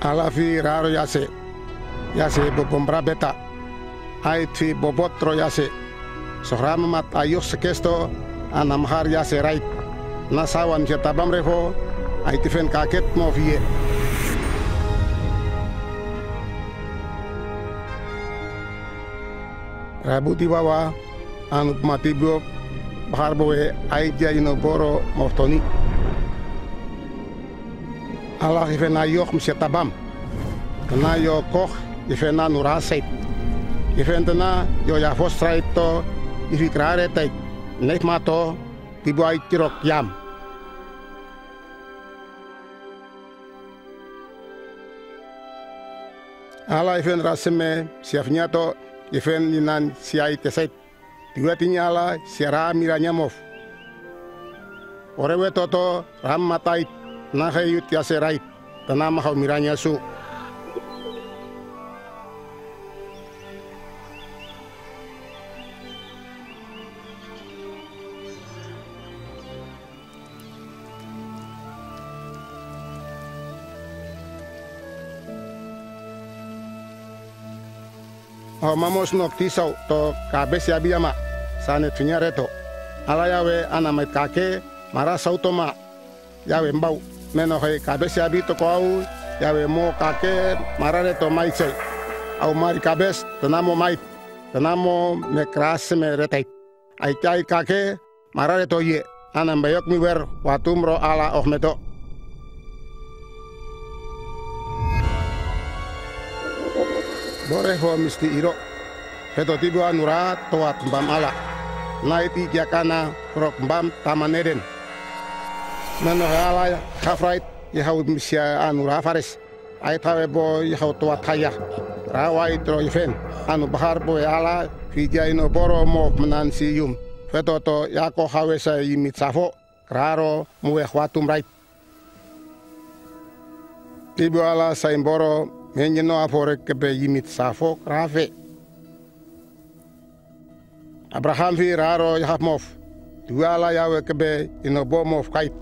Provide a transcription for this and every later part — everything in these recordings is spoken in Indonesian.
Ala fi raro yase bobombra beta ait fi bobotro yase sohrama mat ayos sekesto anamhar yase rait nasawan tabam refo aitifen kaket mo fie rabu tibawa anu matibio bahar boe aija ino boro moftoni Allah ifena yok tabam tena yo koch ifena nurasait ifentena yo ya fostraito ifikrare tait nek mato tibu ai tirok yam Allah ifen raseme siafnyato ifen ninan siai tesait tiwatinya ala siara miranya mof orewe toto ram matait na hayut yase rait tanama hau miranya su mamos nok tisau to kabes ya biama sanet finyareto ala yawe anamait kake mara sautoma yawe mbau meno he kabes ya bito ko au yawe mo kake marare to maitse au mari kabes tanamo mait tanamo me kras me retai ai kai kake marare to ye anam bayok mi wer watumro ala ohmeto bore ho misti iro heto tibu anura toat mbam ala naiti jakana rok mbam tamaneden meno ala khafrait yahau misia anura fares ai tawe bo yahau toat haya rawai tro ifen anu bahar bo ala fijaino boro mo menansi yum feto to yako hawesa yimit safo kraro muwe khwatum rait tibu ala saimboro menyeno afore kebe yimit safo krafe Abraham fi raro yahmof duala yawe kebe inobo mof kait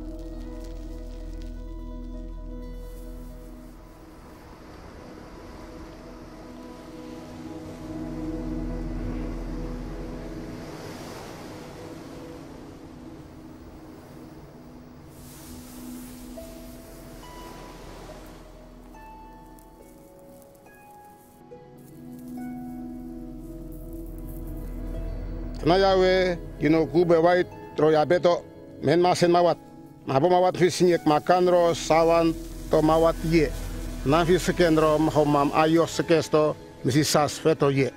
na yawe gino kube wait tro yabeto men masen mawat mabo mawat fisinyek makanro sawan to mawat ye na fi sekendro mahomam ayo sekesto misi sas feto ye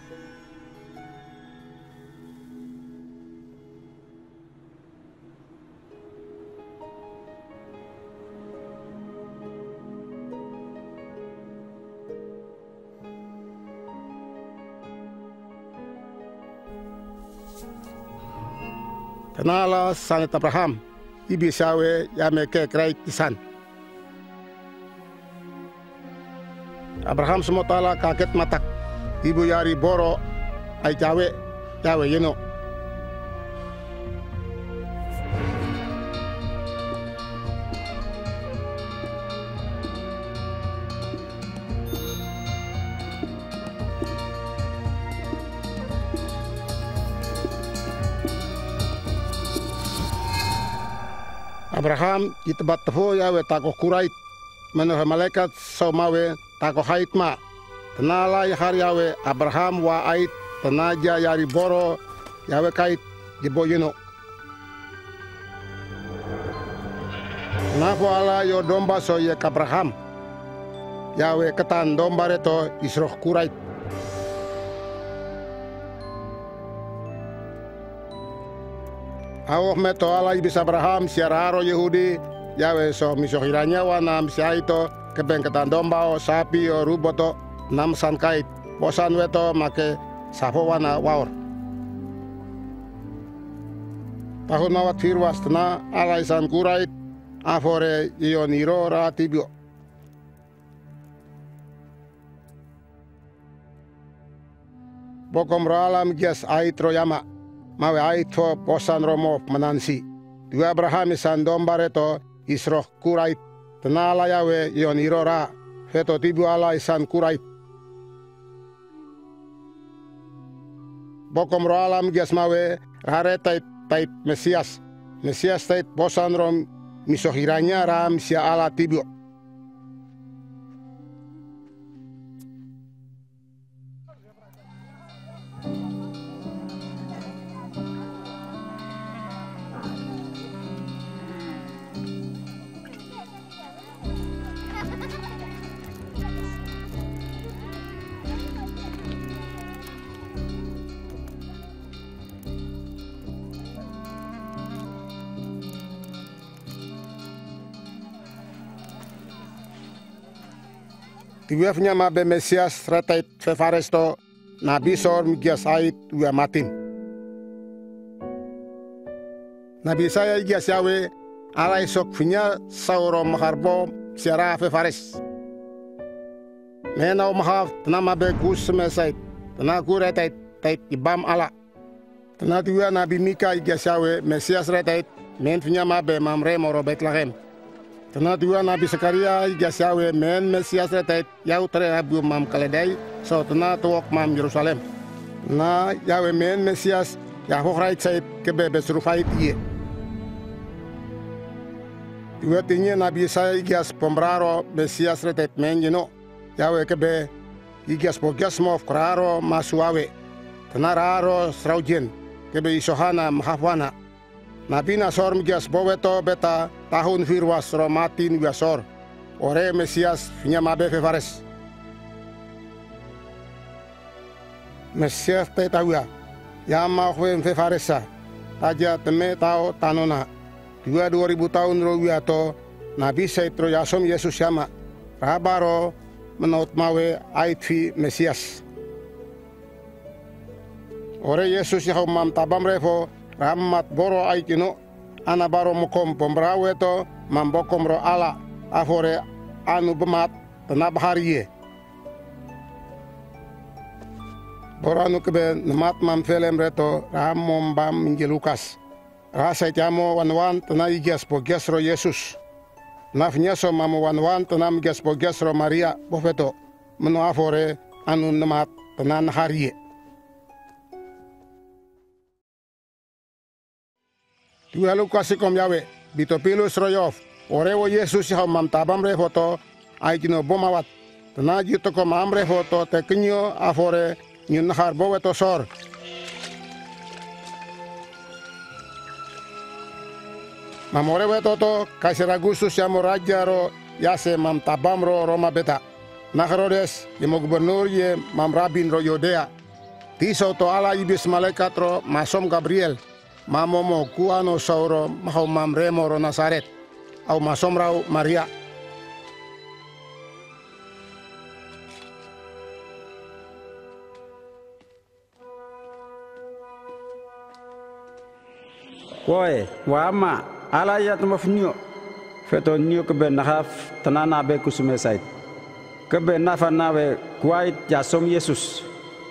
Kenala sanet Abraham ibisawe yameke krait kisan Abraham semotala kaget matak ibu yari boro ai jawe yeno Abraham itebat tefo yawe tako kurait menoh malaikat somawe tako hait ma tenala yahar yawe Abraham wa ait tenaja yari boro yawe kait jiboyeno nafo ala yo domba so ye Abraham yawe ketan domba reto isroh kurait awok meto ala ibis Abraham siararo Yehudi yawe so misohiranya wanam siaito kebeng ketan domba o sapi o ruboto nam san kait bosan weto make safo wana waor tahun mawat firwas tena ala isan kurait afore ioniro ratibio bokom alam gias aitro yama mawe aitfo posan romo menansi dua Abraham isan domba reto isroh kurait tenala yawe ioniro ra heto tibu ala isan kurait. Bokom ro alam gias mawe rare tait Mesias. Mesias tait bosan rom misohiranya ram sia ala tibu. Tiwefnya mabe Mesias retait fefaresto nabi sor migias ait wia matin. Nabi saya igias yawe ala isok finya sauro maharbo siara fefares. Menau mahaf tena mabe gus mesait tena ku retait tait ibam ala. Tena tiwa nabi Mika igias yawe Mesias retait men finya mabe mamre moro Betlehem. Tena dua nabi Sakaria igas yawe men Mesias retait yau tere abu mam kaledai so tena tuok mam Yerusalem. Na yawe men Mesias ya hokrait sait kebe besrufait iye. Dua tinya nabi saya igas pombraro Mesias retait men jeno yawe kebe igas bogas mof kraro masuawe. Tena raro sraujen kebe isohana mahafwana. Nabi nasor migas boweto beta tahun firwas romatin wiasor. Ore Mesias finya mabe fefares. Mesias te tawa. Yama hwem fefaresa. Taja teme tao tanona. 2000 tahun ro wiato Nabi seitro yasom Yesus yama. Rabaro menot mawe aitfi Mesias. Ore Yesus yahom mam tabam revo ramat boro aikino ana baro mokom pombrawe to mambokom ro ala afore anu bemat tenab hariye boro anu kebe nemat mam felem reto ramom bam minje Lukas rasa jamo wanwan tena igas boges ro Yesus nafnya so mamu wanwan tena igas boges ro Maria bofeto meno afore anu nemat tenan hariye. Dua Lukas ikom yawe bitopilus royof orewo Yesus yahom mam tabam refoto aikino bomawat tenaji toko mam refoto tekenyo afore nyunahar boweto sor. Mamore weto to Kaisar Agustus yamo raja ro yase mam tabam ro Roma beta. Nah Herodes yamo gubernur ye mam rabin ro Yudea. Tiso to ala ibis malaikat ro masom Gabriel. Mamomo kuano sauro mahau mam remo ro Nasaret au masom rau Maria. Woe wama ala ya tmofnyo feto nyo kebe nahaf tanana be kusumesait kebe nafa nawe kuait yasom Yesus.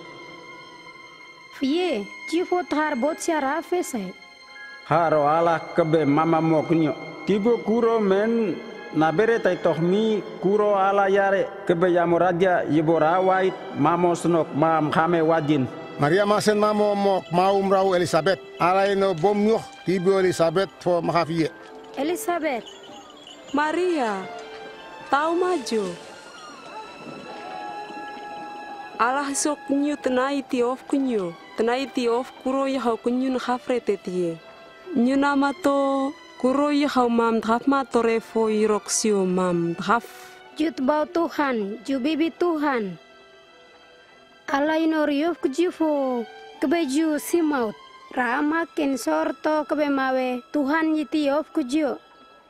Fie, jifo tar bot siara fesai. Haro ala kebe mama moknyo. Tibo kuro men nabere tai tohmi kuro ala yare kebe yamoradia yibora wait mamo snok mam khame wajin. Maria masen mamo mok maum rau Elizabeth. Ala ino bomnyoh tibo Elizabeth fo mahafie. Elizabeth. Maria, tau maju. Allah sok nyu tenai tiof kunyu. Tenai tiof kuro yahau kunyu khafrete tie. Nyu nama to kuro yahau mam dhaf ma torefo iroksio mam dhaf. Jut bau Tuhan, jubibi Tuhan. Allah inoriuf kujifo kebeju simaut. Rama ken sorto kebe mawe Tuhan yitiof kujo.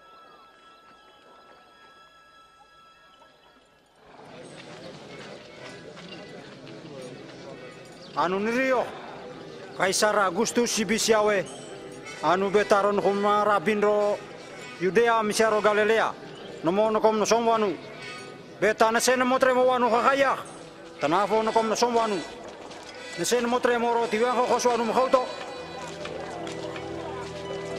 Anu nirio Kaisar Agustus sibisiawe anu betaron kuma rabinro Yudea misiaro Galilea nomo nokom nosomwanu betana sene motre mo wanu kakaya tanafo nokom nosomwanu nesene motre mo ro tiwa ho khoswanu mkhauto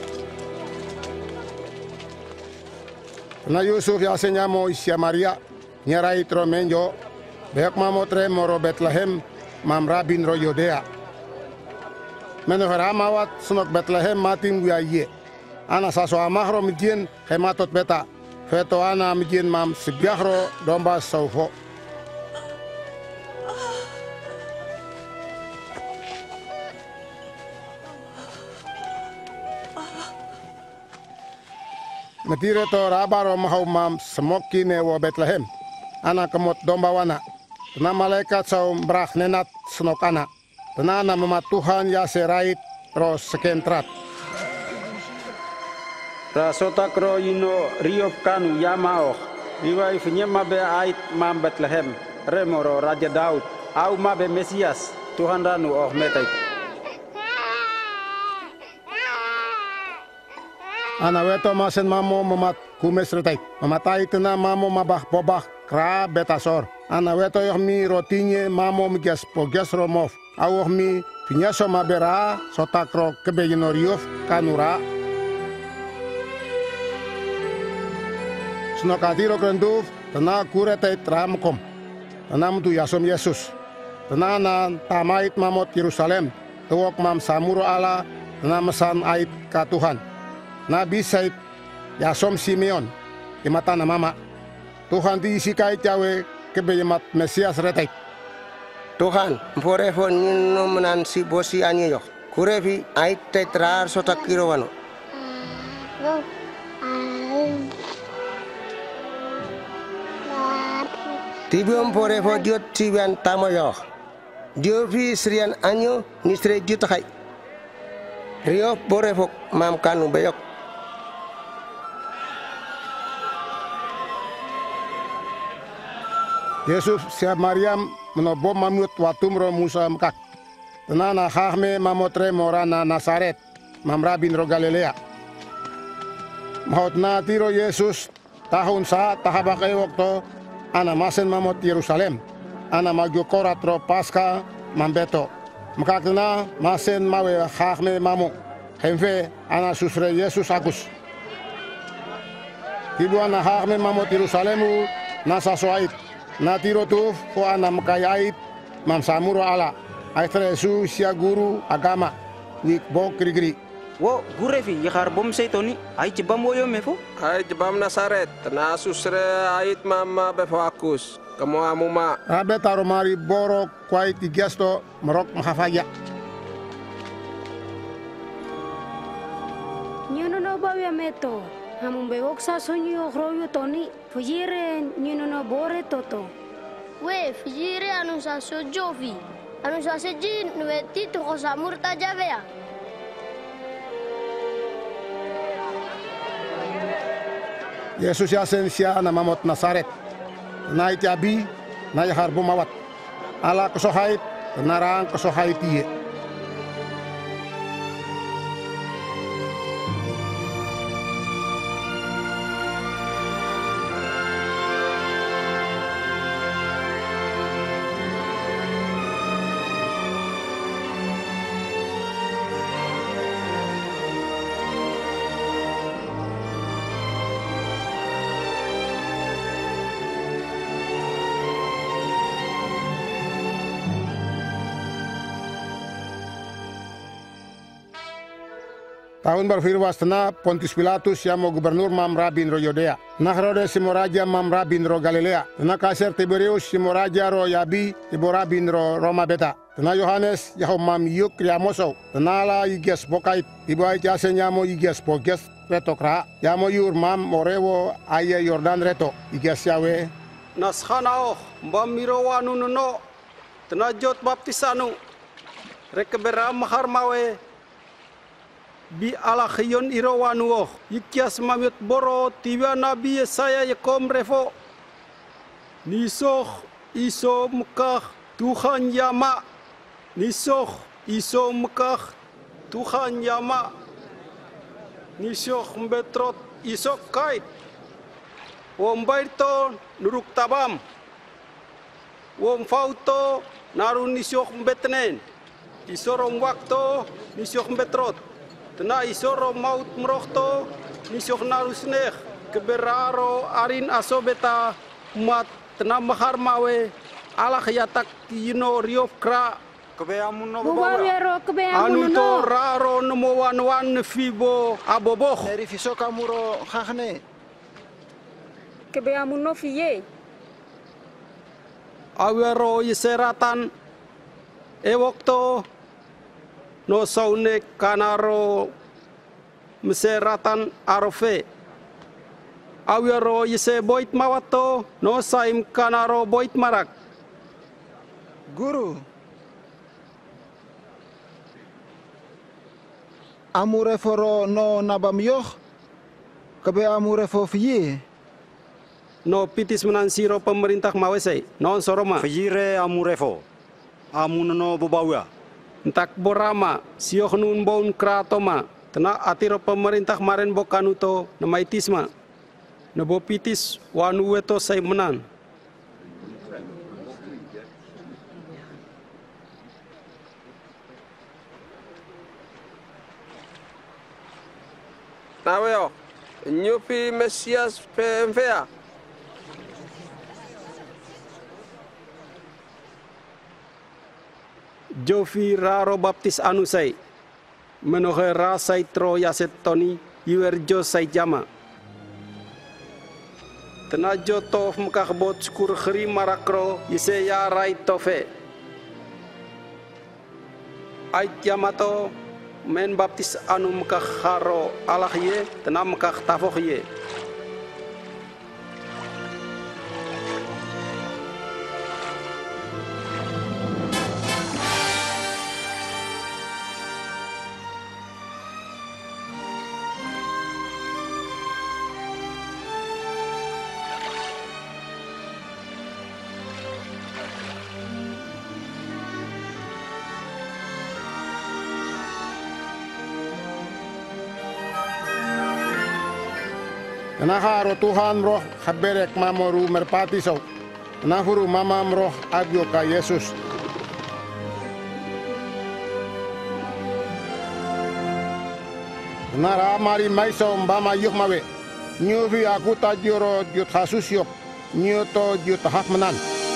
Na Yusuf ya senyamo isya Maria nyerai tro menjo beok mamotre moro Bethlehem mam rabin ro Yudea. Menohera mawat sunok Bethlehem matim guaye. Ana saso amahro mijin hematot beta. Feto ana mijin mam sibyahro domba saufo. Metire to rabaro mahau mam semoki ne wo Bethlehem. Ana kemot domba wana. Tena malaikat saum brah nenat senok ana. Tena nama Tuhan ya serait ro sekentrat. Rasotak ro ino riop kanu yamaoh. Riwai finyema be ait mam Bethlehem. Remoro Raja Daud. Au mabe Mesias. Tuhan ranu oh metai. Ana weto masen mamo mamat kumes retai. Mamatai tena mamo mabah pobah kra betasor. Ana weto yohmi rotinye mamo migas pogas romov. Awohmi finyaso mabera sotakro kebeyinoriuf kanura. Snokatiro krenduf tena kuretai tramkom. Tena mutu yasom Yesus. Tena na tamait mamot Yerusalem. Tuwok mam samuro ala tena mesan ait ka Tuhan. Nabi Said Yasom Simeon imata na mama Tuhan diisikai cawe kebeyemat Mesias retek. Tuhan mporefon nyino menan si bosi anyo kurevi ait tetrar sotak kirowano. Tibiom porefo diot tibian tamoyo. Diovi srian anyo nisre jutakai. Rio porefok mam kanu beyok. Yesus siap Mariam menobo mamut watumro Musa mekak. Tenana hahme mamotre morana Nasaret, mamrabin ro Galilea. Mahotna tiro Yesus tahun sa tahabakai waktu ana masen mamot Yerusalem. Ana magyo korat ro Paska mambeto. Mekakna masen mawe hahme mamu. Hemfe ana susre Yesus agus. Tibu ana hahme mamot Yerusalemu nasa soait. Natiro tu fo ana makayait mam samuro ala. Aitre su sia guru agama ni bo krigri. Wo gurevi yakar bom seitoni ai cibam woyo mefo. Ai cibam Nasaret na susre ait mama befakus. Kamu amuma. Rabe taromari boro kwai tigesto merok mahafaya. Nyuno no bawa meto. Hamun bewok sa sonyo kroyo toni. Fujire nyuno no bore toto. We fujire anu sa sojovi. Anu sa sejin nuwe titu ko sa murta javea. Yesus yasen sia na mamot Nasaret. Nait yabi na yahar bumawat. Ala kesohait narang kesohait iye. Tahun berfirwas tena Pontius Pilatus yang mau gubernur mam rabin ro Yudea. Nah Herodes simo raja mam rabin ro Galilea. Tena Kaisar Tiberius simo raja ro Yabi ibo rabin ro Roma beta. Tena Yohanes yaho mam yuk riamoso. Tena la iges bokait ibo ai jase nyamo iges boges retokra. Yamo yur mam morewo aye Yordan reto iges yawe. Nashanao mbamiro wanu no. Tena jot baptisanu. Rekebera mahar mawe. Bi ala khiyon irawanuo ikyas mamut boro tiwa nabi Yesaya yakom refo nisoh iso mekah Tuhan yama nisoh iso mekah Tuhan yama nisoh betrot iso kait wom baito nuruk tabam wom fauto narun nisoh betenen isorom wakto nisoh betrot Tena isoro maut merohto nisok narusneh keberaro arin asobeta umat tena mahar mawe ala yatak yino riof kra Kebe amun no Buba bawa. wero kebe anu amun to no. raro nemo wan fibo aboboh Neri fiso kamuro khahne. Kebe amun no fiye. awero yiseratan ewokto no saune kanaro meseratan arofe awero yise boit mawato no saim kanaro boit marak Guru. Amure foro no nabamyoh. Kebe amure fo fiye. no pitis menansiro pemerintah mawesei non soroma Fijire amurefo. Amun no bawa. entak borama sioh nun boun kratoma tena atiro pemerintah maren bokanuto namaitisma nebo pitis wanu weto sai menan Naweo, nyupi Mesias PMVA. Jovi raro baptis anusai menohe rasai tro yaset toni iwerjo sai jama tenajo tof mekah bot skur khri marakro ise ya rai tofe ait yamato men baptis anu mekah haro alah ye tena mekah tafoh ye Naharo Tuhan roh haberek mamoru merpati sau. Nahuru mamam roh agyo ka Yesus. Nara mari maiso mbama yuk mawe. Nyuvi aku tajuro jut hasus yok. Nyuto jut hakmenan.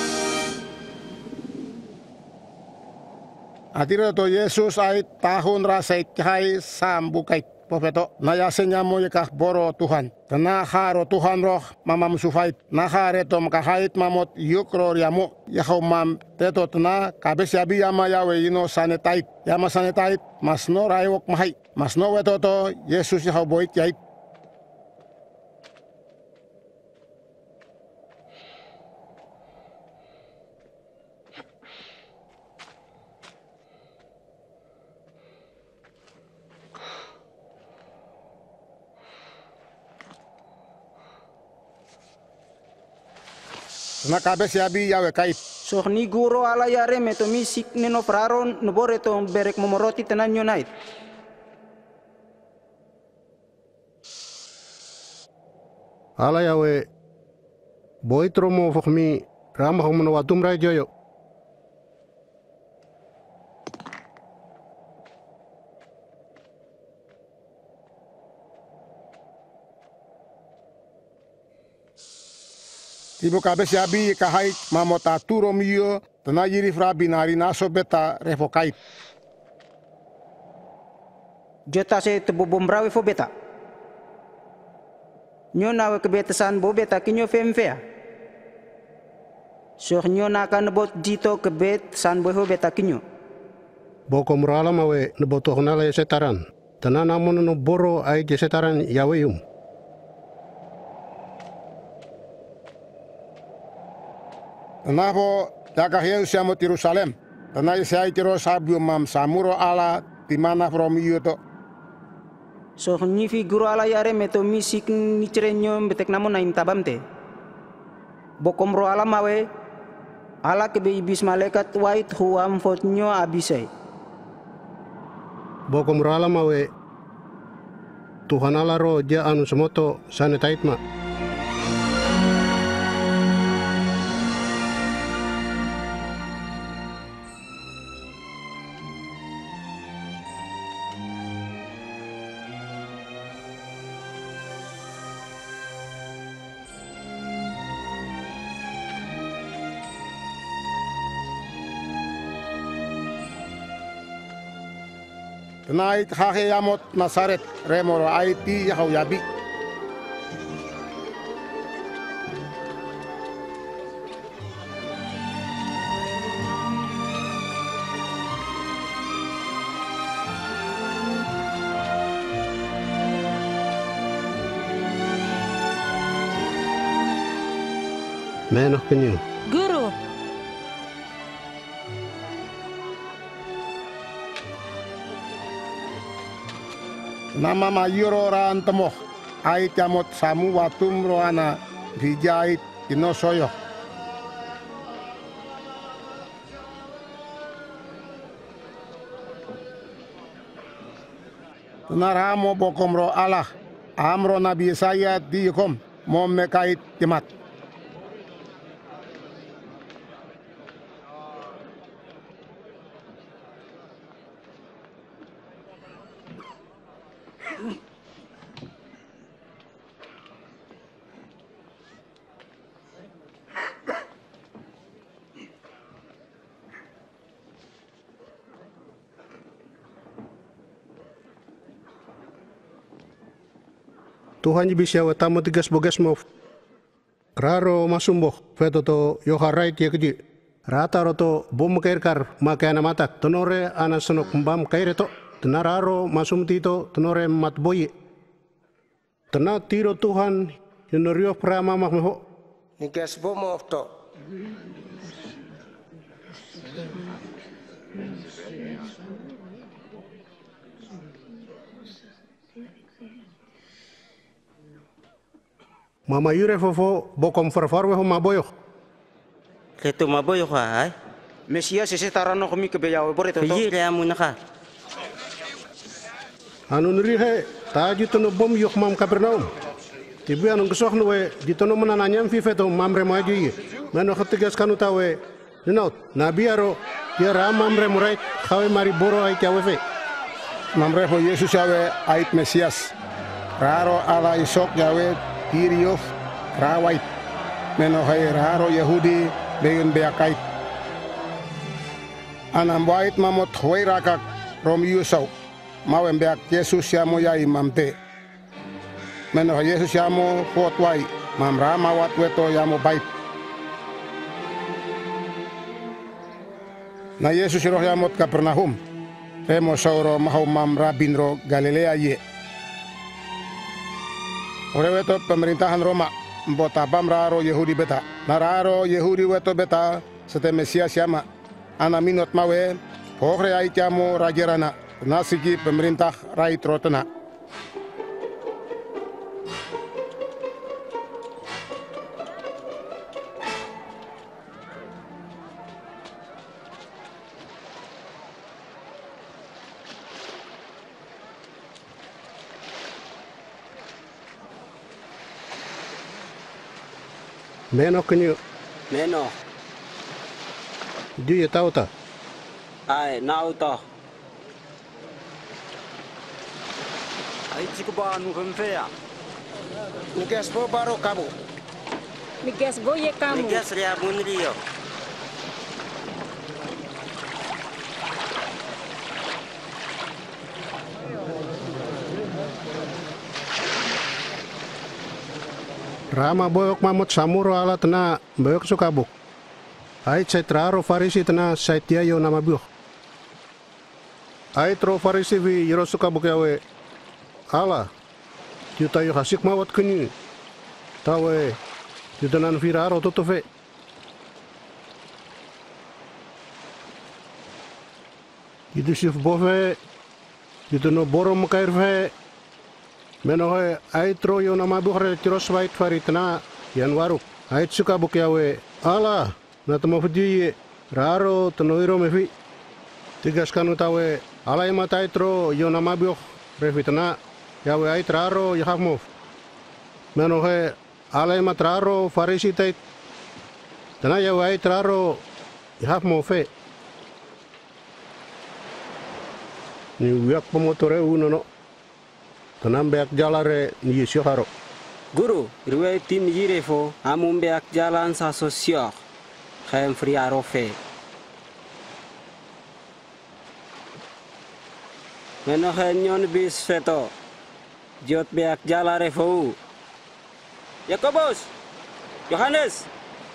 Atiro to Yesus ait tahun rasai kai sambukait. Profeto, naya senyamo yekah boro Tuhan. Tena haro Tuhan roh mamam sufait. Nahare to makahait mamot yukro riamo. Yahau mam teto tena kabes yabi yama yawe ino sanetait. Yama sanetait mas no raiwok mahai. Mas no wetoto Yesus yahau boit yait. Na kabes yabi yawe kait. So ni guro ala yare meto misik neno praron nobore to berek momoroti tenan yonait. Ala yawe boitro mo fokmi rama homono watum rai joyo. Ibu kabes yabi kahait mamota turo miyo. Tena yirif rabi nari naso beta refokait. Jota se tebo bombrawe fo beta. Nyo nawe kebetesan bo beta kinyo femfea. So nyo nakan bot dito kebet san bo beta kinyo. Boko murala mawe neboto honala setaran. Tena namono no boro ai setaran yawe yum. Tena po jaga Yesus yamot Yerusalem. Tena isai tiro sabio mam samuro ala timana from iyo to. So ni figuro ala yare meto misik ni cerenyo betek namon naim tabamte. Bokomro ala mawe ala kebe ibis malaikat wait huam fotnyo abisai. Boko murala mawe Tuhan ala ro ja anu semoto sanetait ma. Tenait hahe yamot Nasaret remoro aiti yahau yabi. Menoh kenyu. Guru, Nama mayuro ran temoh ait yamot samu watum roana vijait inosoyo. Tenaramo bokom ro Allah amro nabi saya diikom mom mekait timat. Tuhan bisa tamu tigas boges mo raro masumbo feto to yoharai tia keji rata roto bom kairkar makana mata tenore ana senok mbam kaireto tenararo masum tito tenore mat boyi tena tiro Tuhan yenorio prama mahmeho Nikas bomo to. Mama yure fofo bokom farfarwe ho maboyo. Ketu maboyo hai. Mesia sesetara no kami kebeyawe bore to. Yire amunaka. Anu nuri he taji tono bom yok mam Kapernaum. Tibi anu gesok nuwe di tono menananyam fi feto mamre maji. Mano khatigas kanu tawe. Ninaut nabi aro ya ramamre murait khawe mari boro ai kawe fe. Mamre ho Yesus yawe ait Mesias. Raro ala isok yawe Kiriof rawait menohai raro Yahudi dengan beakait anam wait mamot hoi rakak rom yusau mau beak Yesus yamo yai mamte menohai Yesus yamo potwai mam rama wat weto yamo bait na Yesus roh yamot Kapernahum remo sauro mahau mam rabinro Galilea ye. Ore weto pemerintahan Roma mbotabam raro Yehudi beta. Nararo Yehudi weto beta sete Mesias yama. Ana minot mawe pokre aitamo rajerana. Nasiki pemerintah rai trotena. Meno kenyu. Meno. Dia tahu ta? Ai nau to. Ai cikuba anu kemfea. Nikas bo baro kamu. migas bo ye kamu. Migas ria munrio. Rama boyok mamut samuro ala tena boyok sukabuk. Ai cetraro farisi tena saitia yo nama buh. Ai tro farisi vi yero sukabuk yawe. Ala juta yo hasik mawat kenyu. Tawe juta nan viraro totofe. Juta sif bofe. Juta no boro makair fe. Menohe ait ro yo nama buhre tiros wait faritna yan waruk ait suka buk yawe ala na tamo fudi raro tanoiro mefi tigas kanu tawe ala ima tait ro yo nama buh refitna yawe ait raro yahmo menohe ala ima raro farisi tait tana yawe ait raro yahmo fe ni wiak pemotore unono Tanam beak jalare ni haro. Guru, irwe tin yirefo amum beak jalan sa sosiok. Khem free arofe. menohenyon bis veto. Jot beak jala refou. Yakobus, Yohanes.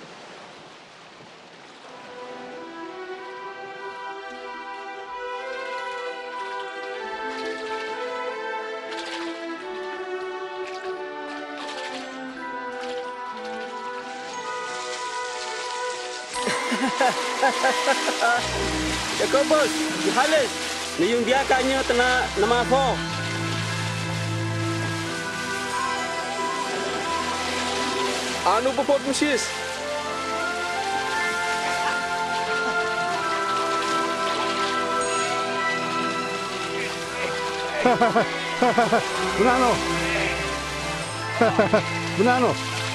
Yakobus, Yohanes, niyong biaka nyo tena namafo. Anu bupot musis. Bunano. Bunano.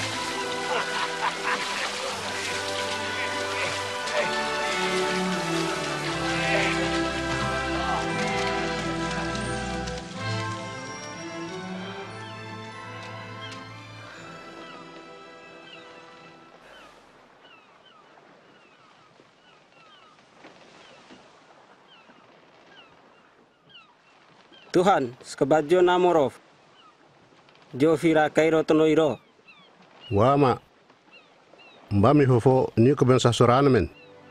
Tuhan, skebajo namorov. Jo vira kairo tonoiro. Wama. Mbami hofo ni ko ben sasorana men.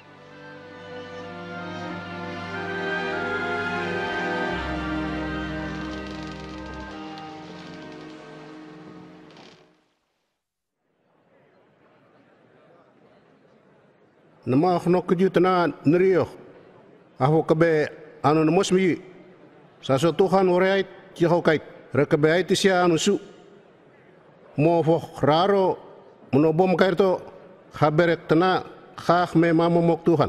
Nama khno kuju tana nriyo. Aho kabe anu mosmi. Saso Tuhan oreait jehokait rekebait sia anusu mo fo raro menobom kairto haberek tena khah me mamomok Tuhan.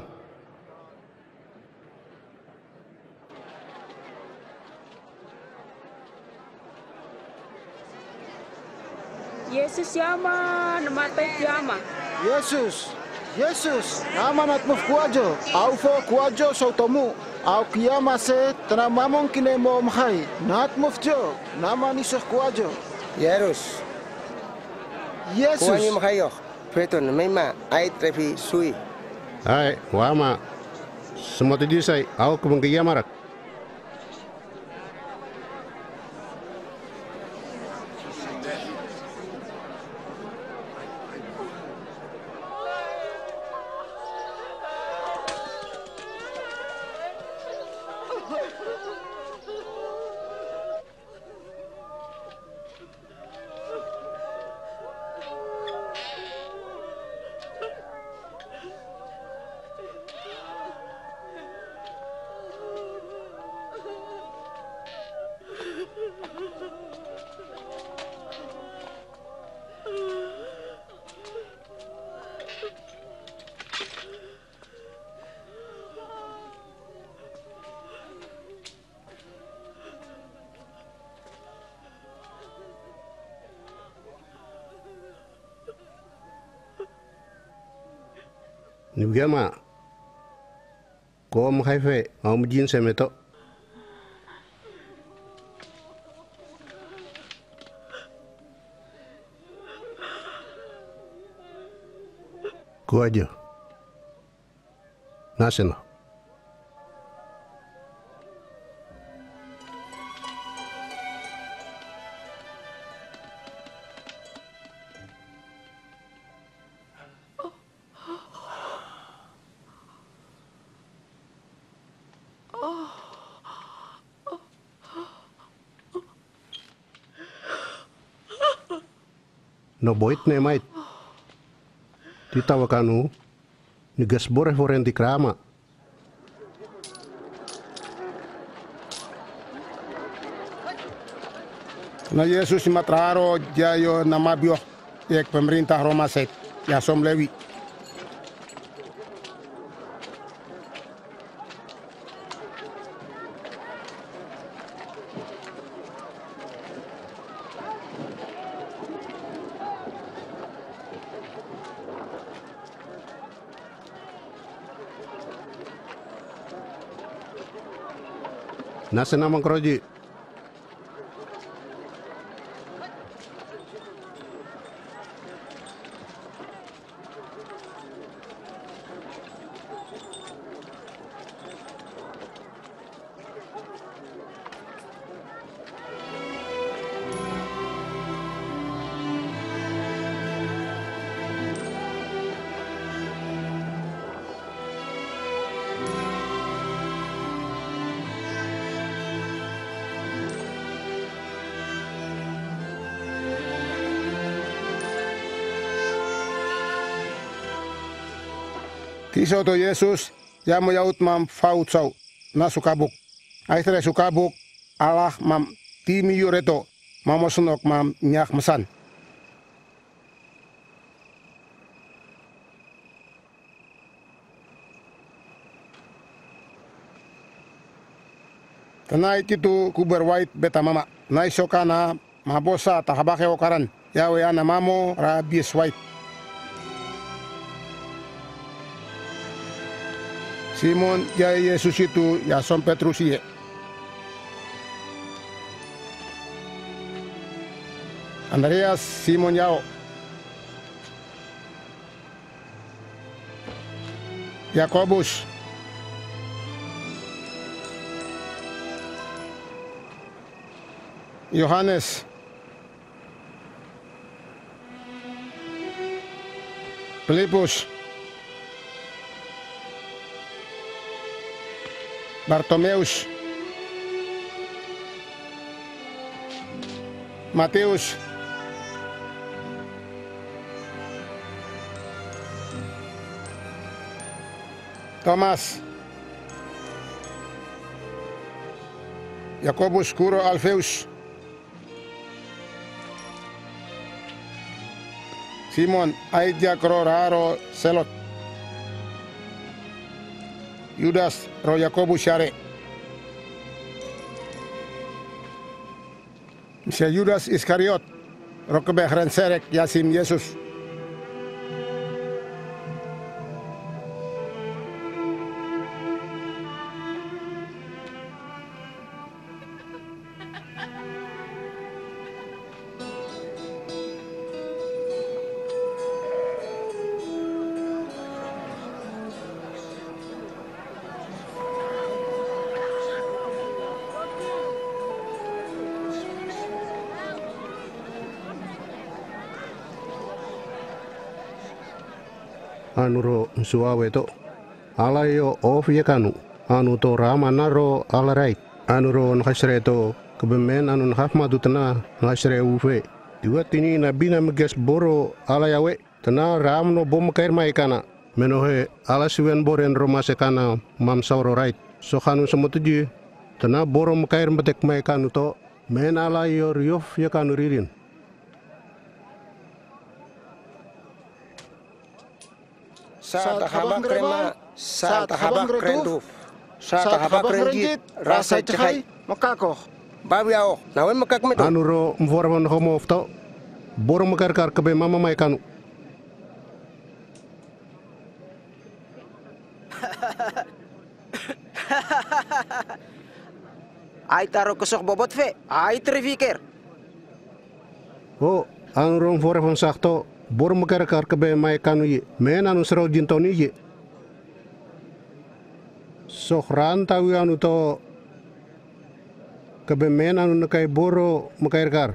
Yesus yama namatai yama. Yesus, nama natmuf kuajo, au fo kuajo sautomu. Au kiyama se tena mamong kine mo mahai nat mufjo nama nisah kuajo Yesus kuanyi mahayo feton mema ai trefi sui Hai wama semua tadi sai au kebang kiyamarak ni bigama ko am khaife am jin semeto ko ajo naseno no boit ne mait titawakanu ni gasbore forendi krama na Yesus matraro jayo namabio ek pemerintah Roma set ya som Lewi. Nasa naman kroji. Tiso to Yesus ya mo yaut mam faut sau na sukabuk. Aitre sukabuk Allah mam timi yureto mamosunok mam nyak mesan. Tanai kitu kuber white beta mama. Nai sokana mabosa tahabake okaran. Yawe ana mamo rabies white. Simon ya Yesus itu ya Son Petrus ye. Andreas Simon yao. Yakobus. Yohanes, Filipus, Bartomeus, Mateus, Thomas, Jakobus Kuro Alfeus, Simon Aidja Kroraro Selot, Yudas ro Yakobus Syare, Misa Yudas Iskariot ro kebehren serek Yasim Yesus. Anu ro suawe to ala yo of ye kanu anu to ramana ro ala right anu ro nhasre to kebemen anu nhafmadu tena nhasre uve dua tini nabina meges boro ala yawe tena ramno bom kair mai kana menohe ala siwen boren roma sekana mam sauro right so kanu semutuji tena boro mekair betek mai kanu to men ala yo riof ye kanu ririn. Saat habang krema, saat habang krenduf, saat habang krenjit, rasa cahai, makakoh. Babiao, nawe makak meto. Anu ro mvorman homo ofto, boro mekar kebe mama mai kanu. Ay taro kesok bobot fe, ay triviker. Oh, anu ro mvorman sakto. Bor mekar kebe mai kanu ye men anu sero jintoni ye sohran tawi anu to kebe men anu nakai boro mekair kar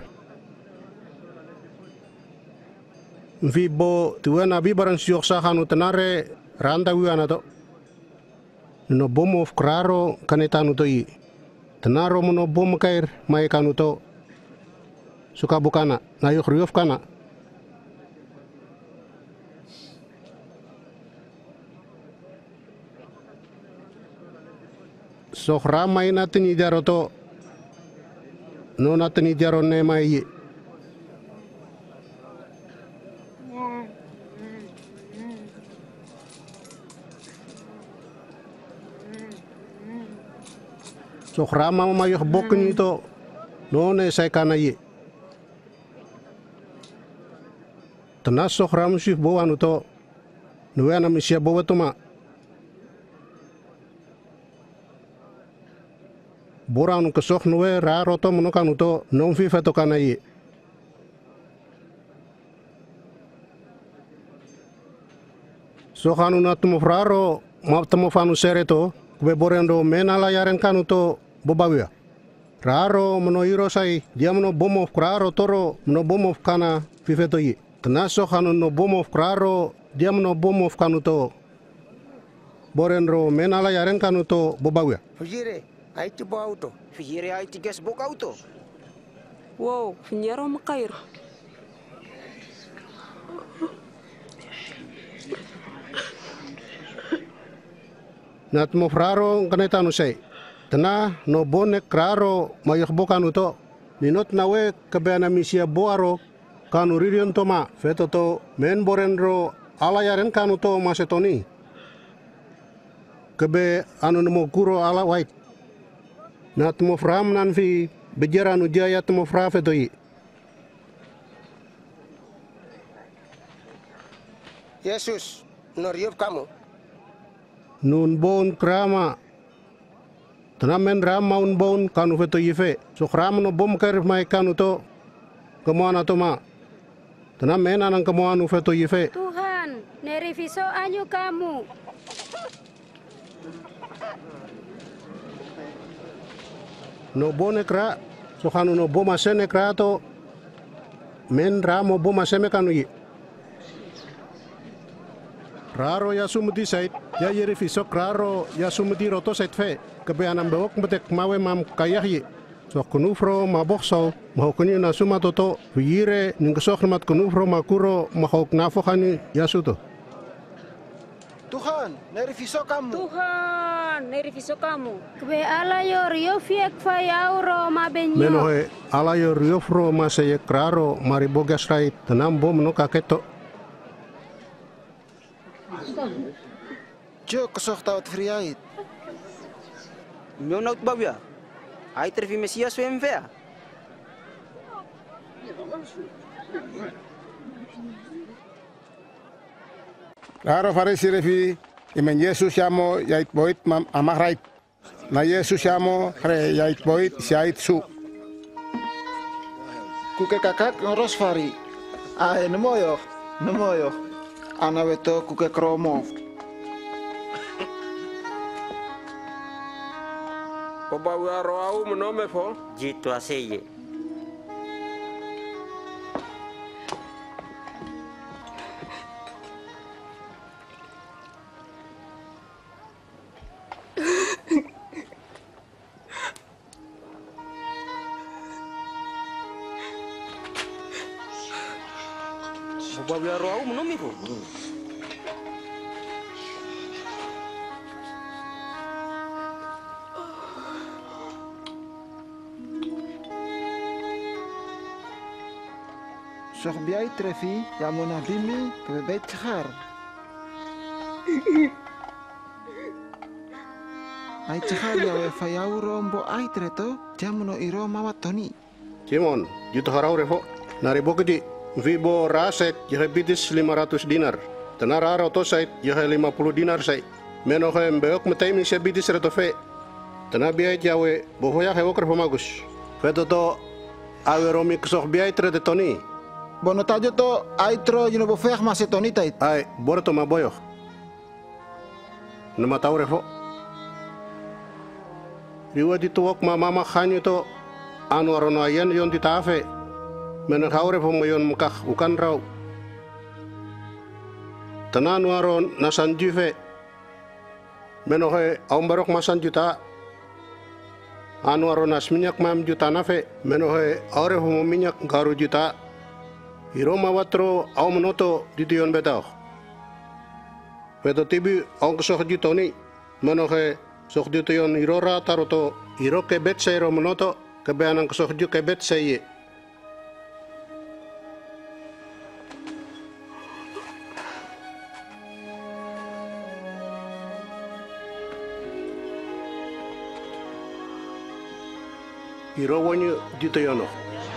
vibo tuwa nabi barang siok sa kanu tenare rantawi anato no bom of kraro kanetanu to i tenaro mono bom mekair mai kanu to suka bukana nayok riof kana. Sohra mai natin ijaro to no natin ijaro ne mai sohra mama mai bok ni to no ne sai kana ye tenas sohra musif bo anu to no ana misia bo to ma boranu kesok nuwe raro to monokanu to non fifa to kana ye sohanu na tumo fraro ma tumo fanu sere to kube borendo menala yaren kanu to bobawia raro mono iro sai dia mono bomo kraro toro mono bomo kana fifa to ye tena sohanu no bomo kraro dia mono bomo kanu to borendo menala yaren kanu to bobawia Fujire ai tibo auto. Fijire ai tigas boka auto. Wow, finyero makair. nat mo fraro kanetanu sei. Tena no bonek kraro mayok bokanu to. Ninot nawe kebeana misia boaro kanu ririon toma feto to men borenro ala yaren kanu to masetoni. Kebe anu nemo kuro ala wait. Nat mo fram nan fi bejeranu jaya temo fra feto i. Yesus, noriup kamu. Nun bon krama. Tenamen rama un bon kanu feto yife. So krama no bom kerif mai kanu to. Kemoana to ma. Tenamen anang kemoanu feto yife. Tuhan, nerifiso anyo kamu. No bone kra. So kanu no boma sene kra to. Men ramo boma seme kanu yi. Raro ya sumudi sait, ya yeri fisok raro ya sumudi roto sait fe. Kebeanam bewok betek mawe mam kayahyi. So kunufro mabokso, mahokuni na sumatoto, viyire ningkesok namat kunufro makuro mahok nafokani yasuto. Tuhan, nerifiso kamu. Tuhan, nerifiso kamu. Kebe ala yo rio fiek fayauro mabenyo. Menohe ala yo riofro maseye kraro maribogas rait tenam bom no kaketo. Jo kesok taut friait. Meu naut babia. Ai trevi Mesias wem vea. Raro farisi refi imen Yesus yamo yait boit mam amahrait. Na Yesus yamo re yait boit siait su. Kuke kakak ngoros fari. Nemoyo. Ana weto kuke kromo. Pobawa roau menome fo. Jitu aseye. Pobawa roau menome fo. Sok biai trefi yamuna bimi kebebet cahar. Ai cahar yawe fayauro mbo ai treto jamuno iro mawat toni. Simon, juto harau refo. Nari bokedi, vibo raset jahe bitis 500 dinar. Tenar aro to sait jahe 50 dinar sait. Menohe mbeok metaimi se bitis reto fe. Tenar biai jawe bohoya hewok refo magus. Feto to awe romi kesok biai trete toni. Bono tajo to aitro jino bofeak masetoni tait. Ai, boro to maboyo. Nama tau refo. Riwa dituok mama khanyo to anu arono ayan yon ditafe. Menang hau refo mayon mekah ukan rau. Tenanu aron nasan juve. Menohe aumbarok masan juta. Anu aron nas minyak mam juta nafe. Menohe aurefo minyak garu juta. Iro mawatro au menoto dition betao. Beto tibi au kesok jutoni. Menohe sok dition irora taroto. Iro kebet sa iro menoto. Kebeanang kesok ju kebet sa iye. Iro wanyu ditiono.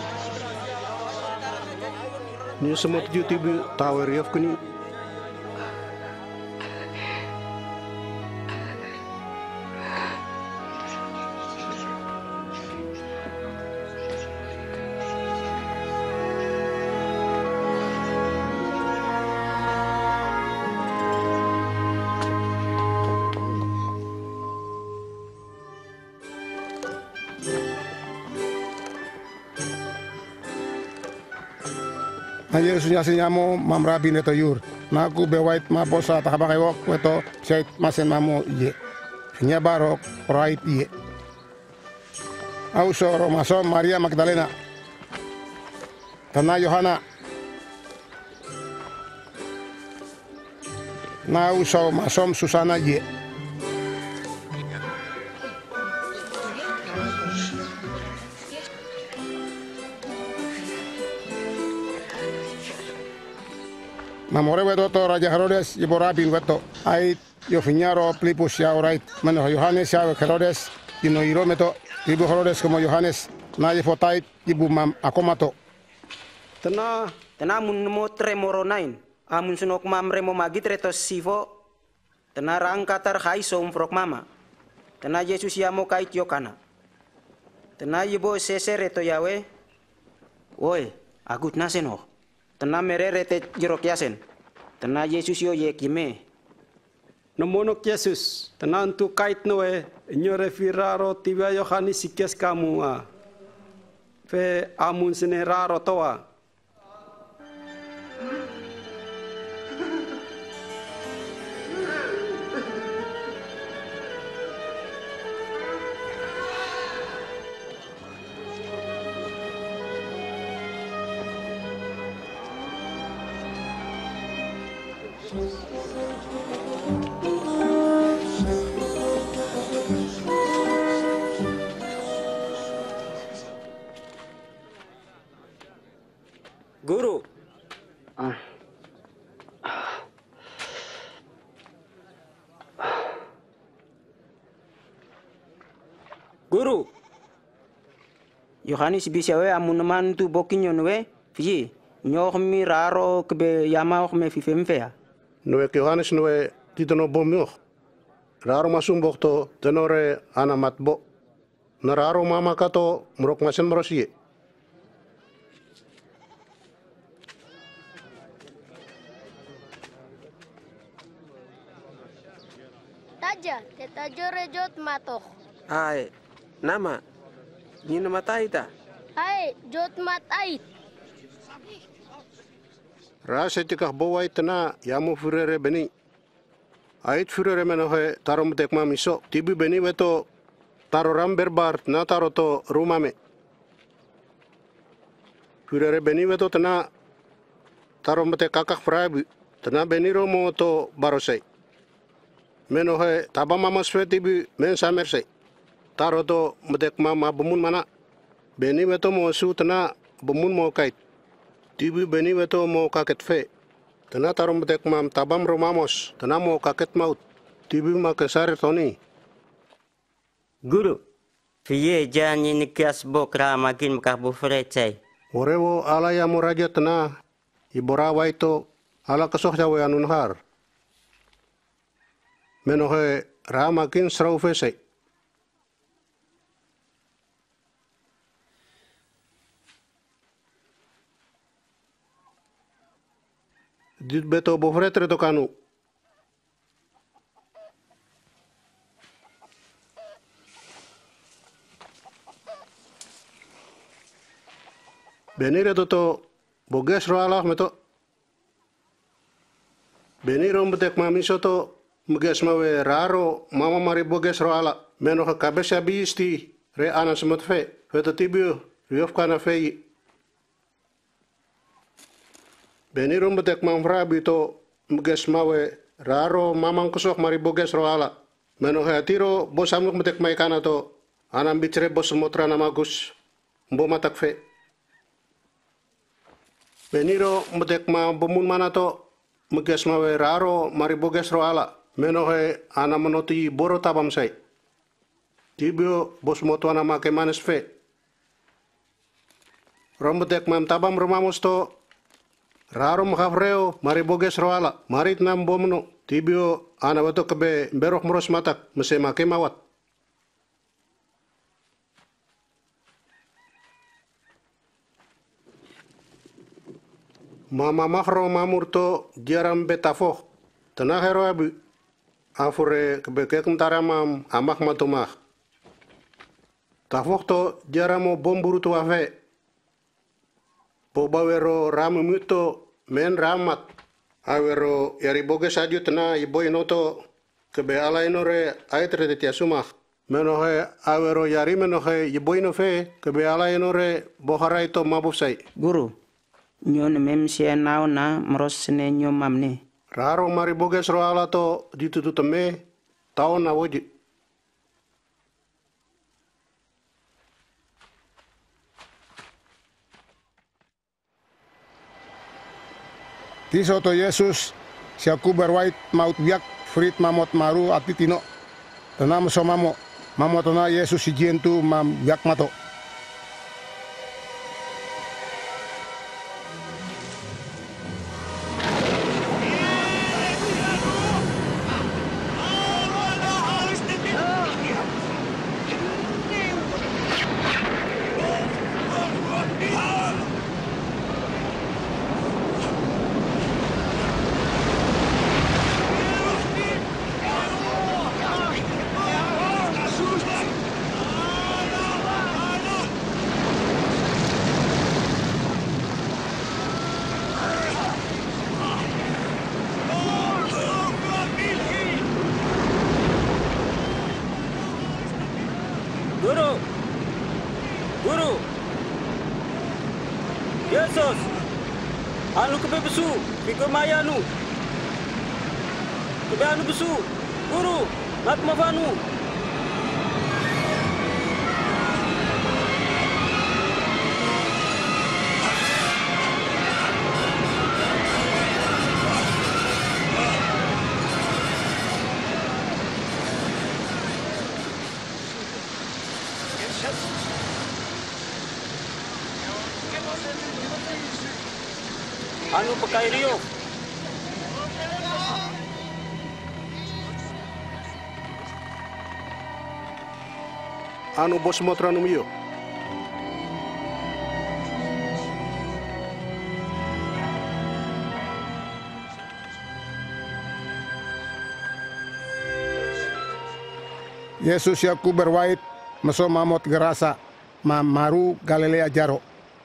Ni semua tujuh tibi tower riaf kini. Na Yesus nyasinyamo mamrabi neto yur. Naku bewait maposa takabakewok weto sait masen mamo iye. Nya barok right iye. Auso romasom Maria Magdalena. Tana Yohana. Na uso masom Susana iye. Mamore weto to Raja Herodes Iborabin weto. Ait yo finyaro Filipus ya orait. Mano Yohanes ya Herodes ino irometo. Ibu Herodes como Yohanes. Na yefotait ibu mam akomato. Tena mun mo tremoronain. Amun sunok mam remo magit retos sivo. Tena rangkatar khai som frok mama. Tena Yesus ya mo kait yokana. Tena yibo sese reto yawe. Oi, agut naseno. Tena mere rete jirok yasen. Tena Yesus yo ye kime. Namonok Yesus, tena untuk kait noe, nyore firaro tiba Yohanes sikes kamu a. Fe amun sene raro toa. Guru. Guru. Yohanes bisawe amun man tu bokinyo noe. Fiji. Nyoh mi raro kebe yama me fifemfea. Noe Yohanes noe titono bomyo. Raro masum bokto tenore anamat bo. Nararo mama kato murok masen merosie. Taja, kita jorejot matok. Ai, nama. Ni nama taita. Hai, jot mat ait. Rasa tikah bawai tena yamu furere beni. Ait furere menohe taro metek mamiso. Tibi beni weto taro ram berbar na taro to rumame. Furere beni weto tena taro metek kakak prabu. Tena beni romo to barosei. Menohe taba mama tibi men samersei. Taro to metek mama bumun mana. Beni weto mo su tena bumun mo kait. Tibi beni weto mo kaket fe. Tena taro metek mam tabam romamos. Tena mo kaket maut. Tibi ma kesare toni. Guru. Fiye jani nikias bokra makin makabu frecai. Orewo ala ya mo raja tena. Iborawa ito ala kasoh jawe anunhar. Menohe ramakin srau fesei. Dit beto bofretre to kanu. Benire to boges roalah meto. Beniro mbetek mamiso to muges mawe raro mama mari boges roala. Meno ha kabesha bisti re ana semot fe. Feto tibio riof kana fei. Beniro mbetek mamfrabi to muges mawe raro mamang kusok mari boges roala. Meno ha tiro bos amuk mbetek mai kana to anam bitre bos motra namagus mbo matak fe. Beniro mbetek ma bomun mana to muges mawe raro mari boges roala. Meno he ana menoti boro tabam sai. Tibio bos motua nama ke manes fe. Rombetek mam tabam romamos to raro makavreo mari boges roala. Marit nam bomno. Tibio ana wato kebe berok meros matak mese make mawat. Mama makro mamur to jaram betafo. Tenah hero abi. Afure kebeke kentara mam amak matumah. Tafok to jaramo bomburu tu afe. Pobawero ramu muto men ramat. Awero yari boge sadio tena iboy noto kebe ala inore aitre de tiasumah. Menohe awero yari menohe iboy no fe kebe ala inore boharai to mabusai. Guru, nyon mem sienau na meros sene nyom mamne. Raro mari boges roala to ditututame tao na woji. Tiso to Yesus siaku berwait maut biak frit mamot maru atitino. Tanam somamo mamotona Yesus sijientu mam biak mato. Guru, Yesus, anu kebe besu, pikir maya anu, kebe anu besu, Guru, nat mafanu. Anu pakai rio. Anu bos motranu mio. Yesus yaku berwait maso mamot gerasa maru Galilea jaro.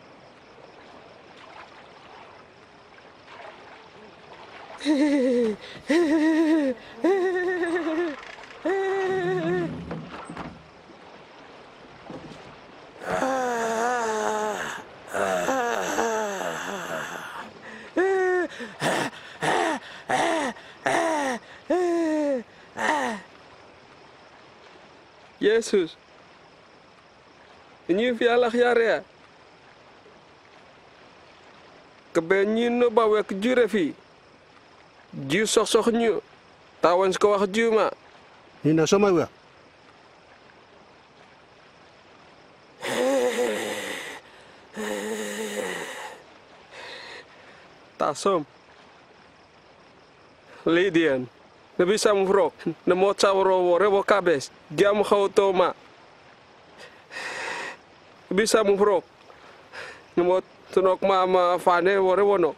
Yesus, ini vialah yarea. Kebenyin bawa kejurefi. Jiu sok nyu, tawan sekolah jiu mak. Nina sama gua. Tasom. Lidian. Nabi samfrok, namo cawro rebo kabes, jam khauto mak. Nabi samfrok. Namo tunok mama fane wono.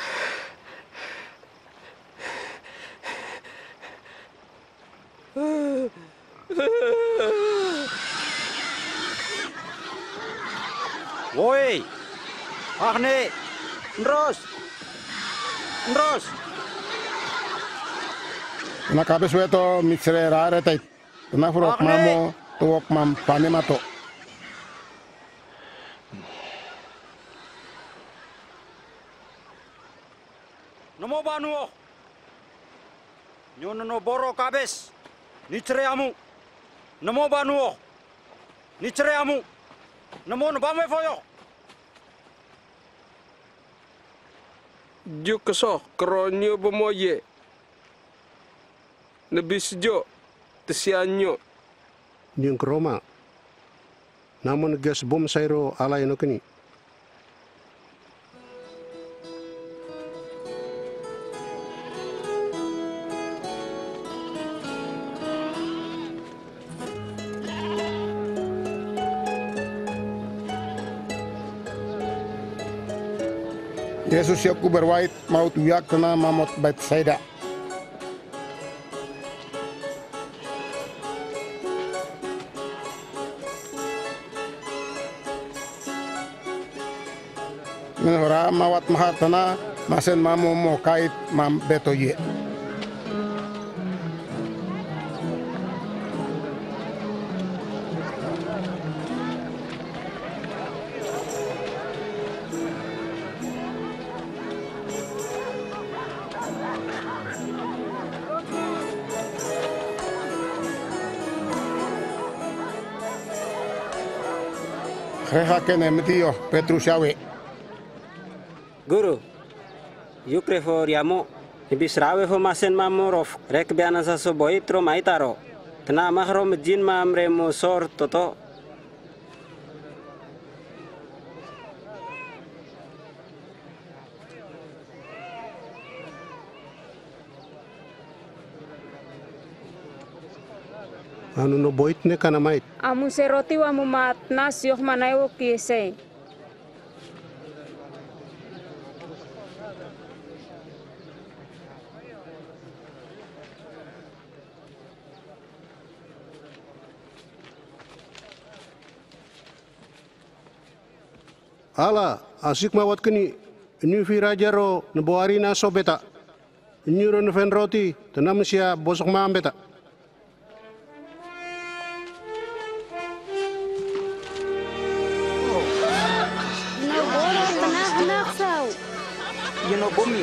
Woi, Ahne, Nros. Na kabes weto mixre rare tait. Na furok mamo tuok mam panemato. Namo banuo. Nyono no boro kabes. Nichre amu. Namo banuo. Nichre amu. Namo no bame foyo. Juk kesok keronyo bemoye. Nebis jo tesianyo. Nyung kroma. Namun gas bom sairo alay no kini. Yesus yaku berwait maut biak kena mamot Betsaida. Menhora mawat mahatana masen mamu mo kait mam betoye. Reha kene metio Petrus yawe. Guru, Yuk refo riamo. Ibis rawe fo masen mamorof. Rek beana saso boitro maitaro. Tena mahro mejin mamremo sor toto. Anu no boit ne kana mait. Amu seroti wa mu mat nas yoh manayo kiese. Ala, asik mawat kini. Ini firajaro neboari na sobeta. Ini ron fen roti, tenam sia bosok mambeta. Yun o bumi.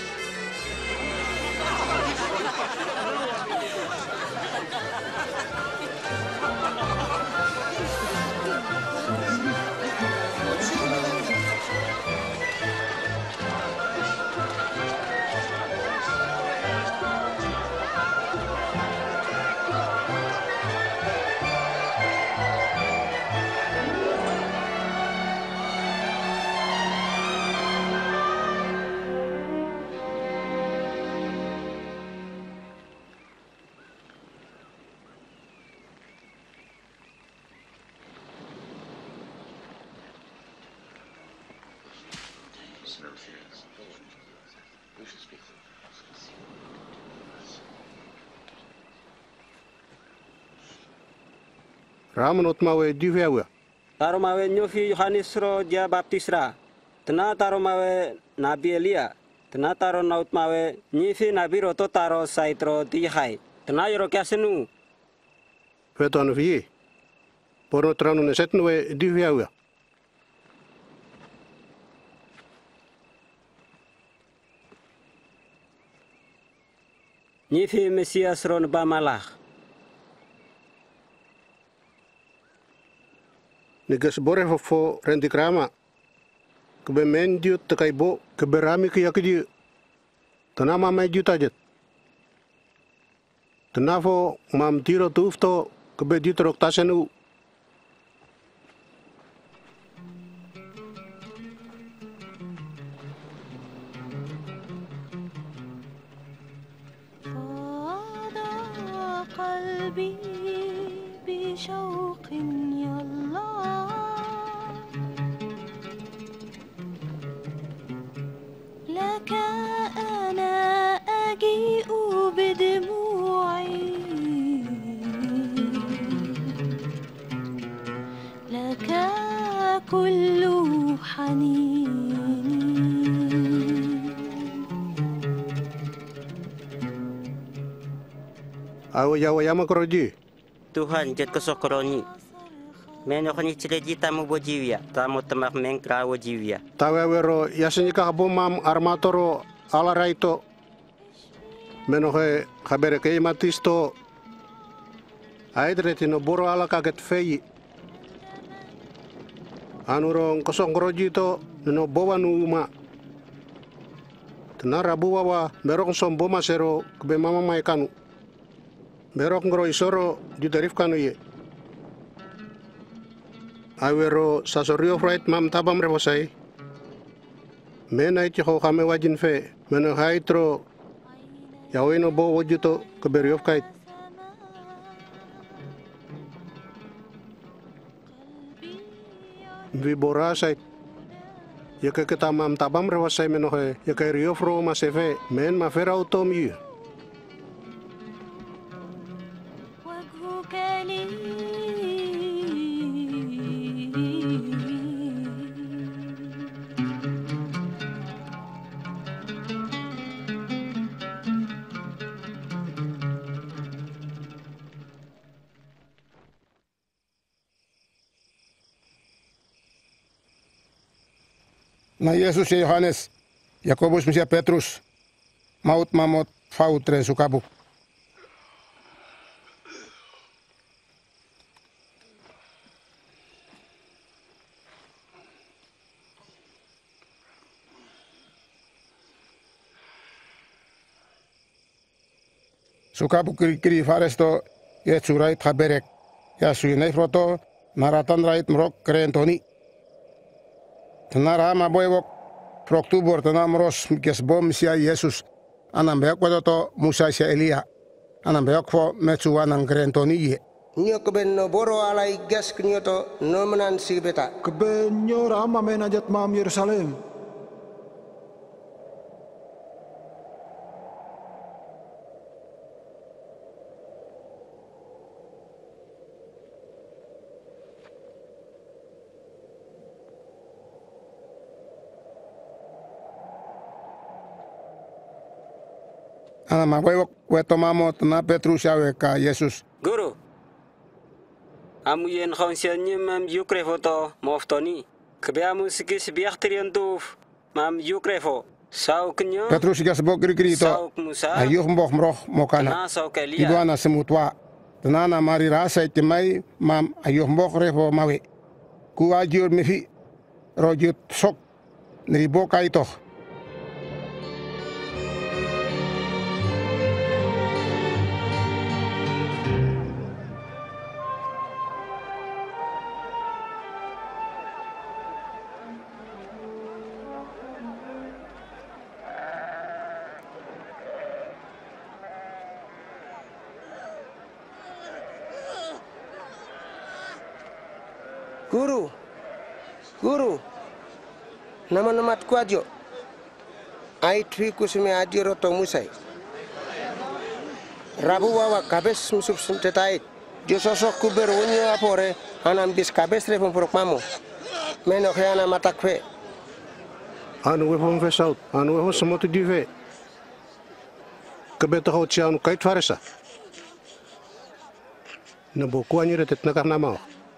Ramanot mawe divewa. Taro mawe nyofi Yohanes ro dia baptisra. Tena taro mawe Nabi Elia. Tena taro naut mawe nyifi Nabi roto taro saitro tihai. Tena yoro kiasenu. Veton vie. Porno tranu nesetnwe divewa. Nyifi Mesias ro nbamalah. Negas bore fo rendi krama. Kebe mendiu tekai bo kebe rami kiya kidi. Tanama mai juta jet. Tanafo mam tiro tufto kebe ditrok tasenu. قلبي بشوق يا الله لك أنا أجيء بدموعي لك كل حنين Awayama kroji. Tuhan jet kesokroni. Menokni cileji tamu bojivia, tamu temak mengkrawo jivia. Tawewero yasenika bomam armatoro ala raito. Menohe habere kei matisto. Aidretino boro ala kaget fei. Anurong kosong kroji to no bowanu uma. Tenara buwawa merong somboma sero kebe mama maikanu. Berok ngro isoro jutarif kanu ye. Awero sasorio fright mam tabam revosai. Mena iti ho kame wajin fe. Mena haitro. Yaweno bo wajuto keberiof kait. Vibora sait. Yaka kita mam tabam revosai menohe. Yaka riof ro masefe. Men mafera utomi. Na Yesus ya Yohanes, Yakobus misia Petrus, maut mamot fautre sukabu. Suka bukiri faresto ye surai taberek. Ya suinai foto maratan rait merok kerentoni. Tenara ma boywok proktubor tena meros mikes bom sia Yesus. Anam beok wadoto Musa sia Elia. Anam beok fo metsuwa nang kerentoni ye. Nyo keben no boro alai gas knyoto no menan sibeta. Keben nyo rama menajat mam Yerusalem. Ana ma boywok weto mamo tena Petrus yawe ka Yesus. Guru, amu yen khonsian mam yukrefo to moftoni. Kebe amu sikis biakterian tuf mam yukrefo. Sau kenyo. Petrus gas bok kiri to. Ayuh mbok mroh mokana. Ibu ana semutwa. Tenana mari rasa itimai mam ayuh mbok refo mawe. Ku ajur mifi rojut sok nribo kaito. Guru, nama-namat ku ajo. Ait fi kusume ajo roto musai. Rabu wawa kabes musup sentetait. Jo sosok ku berunyo apore anam bis kabes refon puruk mamu. Menok yana matak fe. Anu wefon fe saut, anu wefon semotu di fe. Kebeto hau cia anu kait faresa. Nabo ku anyu retet nakar namau.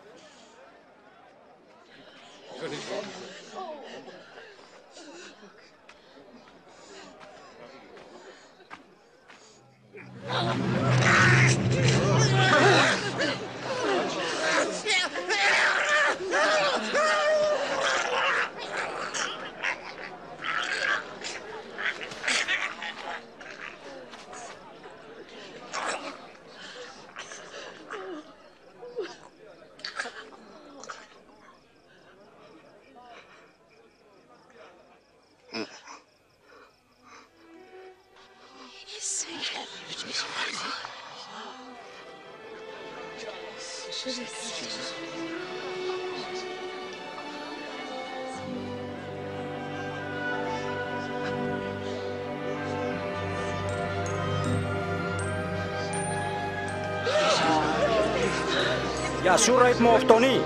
Ya surait mo Tony.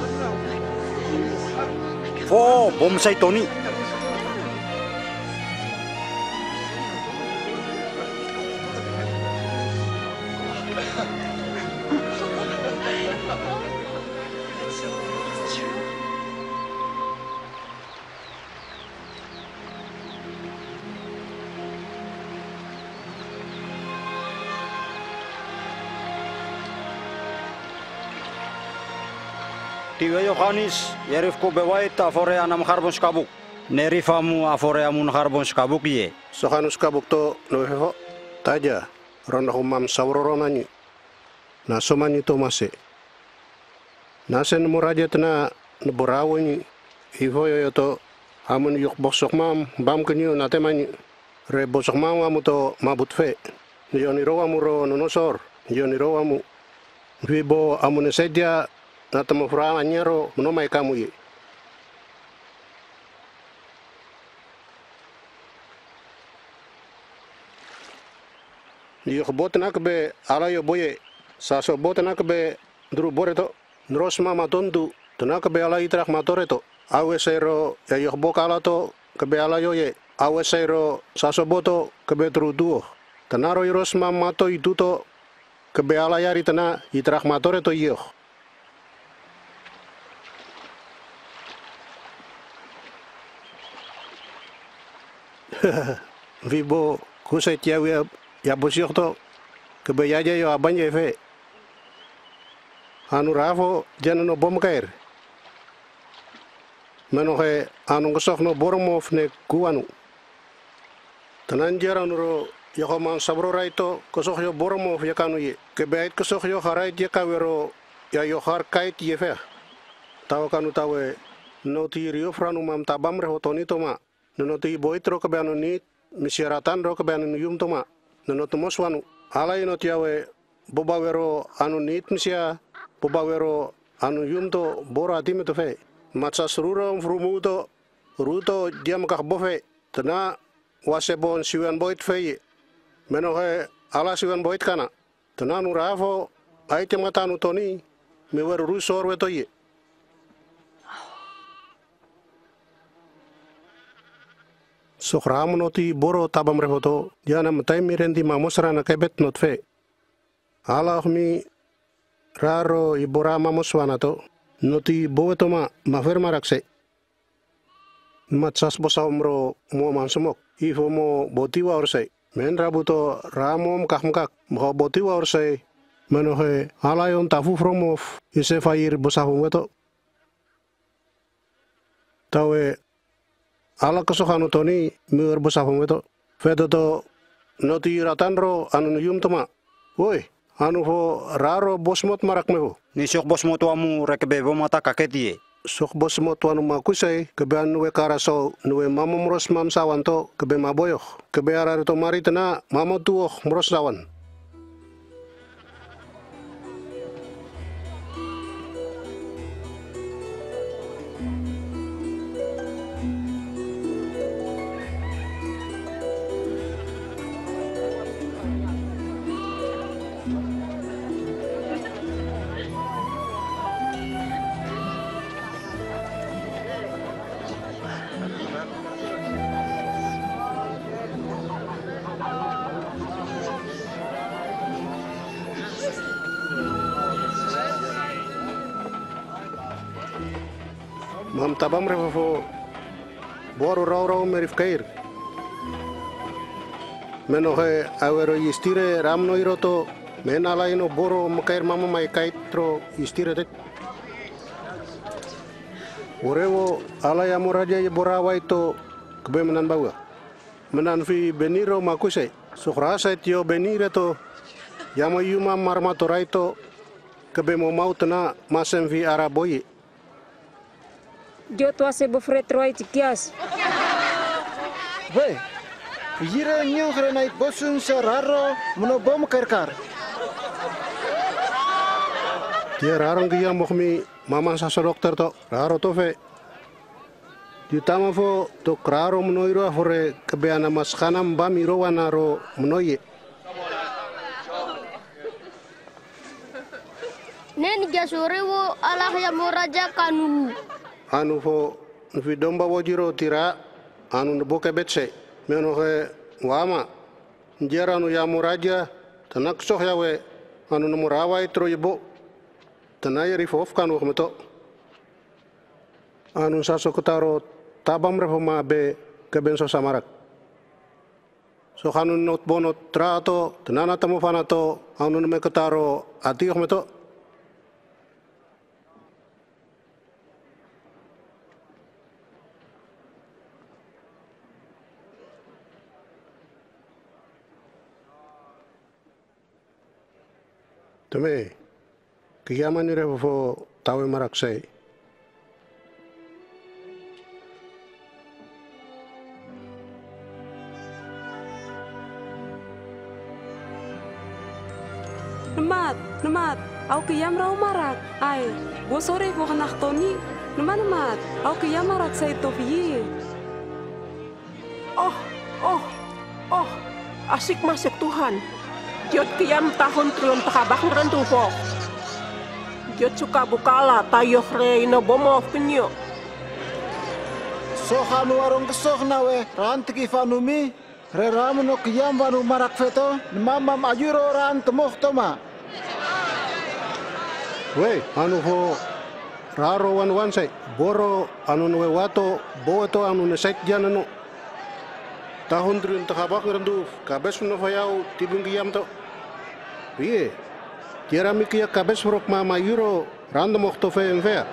Fo bom say Tony. Tiwa Yohanes, yerif ko bewait afore anam karbon skabuk. Nerifamu afore amun karbon skabuk ye. Sokanus kabuk to noefo taja ronda humam sawroronani. Na somani to mase. Nasen muraja tena neborawani. Ifo yo to amun yuk bosok mam bam kenyu natemani. Re bosok mam amu to mabut fe. Yoni roa muro nonosor. Yoni roa mu. Vibo amun sedia na tamofrana nyero nomai kamu ye. Yo botna kebe ala yo boye saso botna kebe dru boreto nros mama tondu tna kebe ala itrak matoreto awe sero ya yo bokala to kebe ala yo ye awe sero saso boto kebe dru duo tnaro iros mama to ituto kebe ala yari tna itrak matoreto yo. Vibo kusai tiawe ya bosiok to kebeyaja yo abanye fe anu rafo jana no bom kair meno he anu gosok no boromof ne kuanu tanan jara nuro man sabro raito kosok yo boromo ya kanu ye kebait kosok yo harait ye kawero ya yo har kait ye fe taw kanu tawe no ti rio franu mam tabam re hotoni toma no ti boitro ke banu ni misyaratan ro ke banu yum toma no to moswanu ala ino tiawe bobawero anu nit misya bobawero anu yum to bora dime to fe matsa sururo frumuto ruto diam kah bofe tena wasebon siwan boit fe menohe ala siwan boit kana tenanu rafo aite matanu toni mewer rusor weto ye sokram noti boro tabam rehoto diana matai mirendi mamosra na kebet not fe ala mi raro ibora mamoswana to noti boetoma maferma rakse matsas bosamro mo mansumok ifo mo botiwa orsai men rabuto ramom kahmkak mo botiwa orsai menohe alayon tafu fromov ise fair bosahum weto tawe ala kesohanu toni mir bosahum weto fedo to noti ratanro anu yum toma woi anu ho raro bosmot marak meho ni sok bosmot wamu rekebe bomata kaketie sok bosmot wanu makusai kebe anu we karaso nuwe mamom ros mam sawanto kebe maboyoh kebe arare to mari tena mamotuoh mros sawan mam tabam refo boru raw merif kair menohe awero istire ramno iroto menala ino boro makair mama mai kaitro istire det orewo ala ya moraja ye borawa itu kebe menan bawa menan fi beniro makusai sokrasa tio benire to yama yuma marmatoraito kebe mau tena masem fi araboyi Yo tua se bofre troi tikias. Weh, jire nyong renai bosun seraro menobom kerkar. Dia rarang kia mohmi mama sasa dokter to raro to fe. Ditama fo to kraro menoiro hore kebeana mas kanam bamiro wanaro menoye. Nen gasore wo alah ya moraja kanu. Anu fo nufi domba wajiro tira anu neboke betse meno he wama njera anu ya moraja tanak soh yawe anu nomurawa itro yebo tanaya rifof kanu meto anu saso kutaro tabam refoma be kebenso samarak so kanu not bonot trato tanana tamu fanato anu neme kutaro ati meto Teme, kiaman ni refo tawe maraksay. Nemat, au kiam rau marak. Ay, bosore ko kanak toni. Nemat, au kiam marak sa ito fiye. Oh, asik masuk Tuhan. Jod kiam tahun trilon takabak ngerantufo. Jod suka bukala tayo re ino bomov penyo. Sohanu warung kesoh nawe ranti fanumi re ramuno kiam wanu marak feto mamam ajuro ran temuh toma. Wei, anu ho raro wan say boro anu nuwe wato boto anu nesek janano. Tahun trilon takabak ngerantuf kabes no fayau tibung kiam to. Iya, tiara mikia kabes rok mama euro random waktu fair.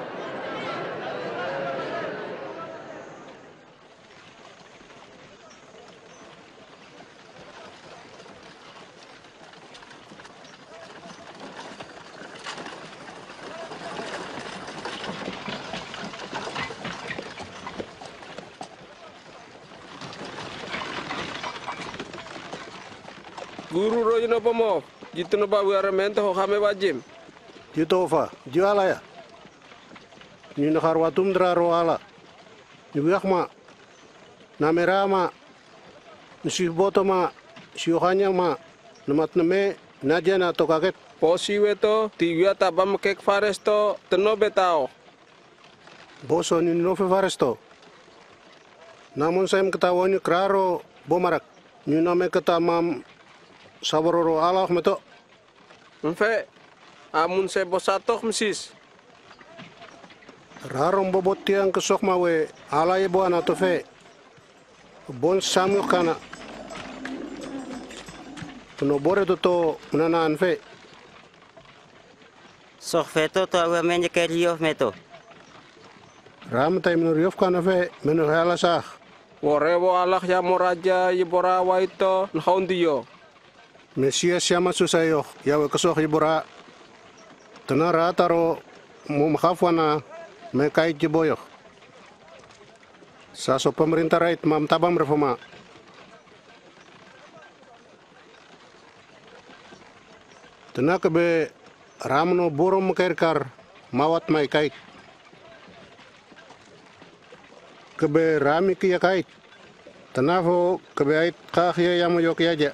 Guru ro ino pomo. Jitu no ba wiaramento ho kame wajim. Jitu fa, jiala ya. Ni no harwatum draro ala. Ni ma. Namera ma. Si boto ma. Si ohanya ma. Namat neme najena to kaget. Posi weto tiwia tabam kek faresto teno betao. Boso ni no faresto. Namun saya ketahuannya kraro bomarak. Ni name ketamam sabororo Allah meto. Mfe amun se bosatok mesis. Rarong bobot tiang kesok mawe alay bo ana tofe. Bon samu kana. Tuno bore to nanan fe. Sok feto to awe menye keriof meto. Ram tay menuriof kana fe menur halasah. Worewo Allah ya moraja yibora waito nhaundiyo. Mesias yama susayo yawe kesok yibora. Tenara taro mumakafwana mekai jiboyo. Saso pemerintah rait mam tabam reforma. Tenak be ramno borom mekairkar mawat mai kait. Kebe rami kia kait. Tenafo kebe ait kahya yamu yok yaja.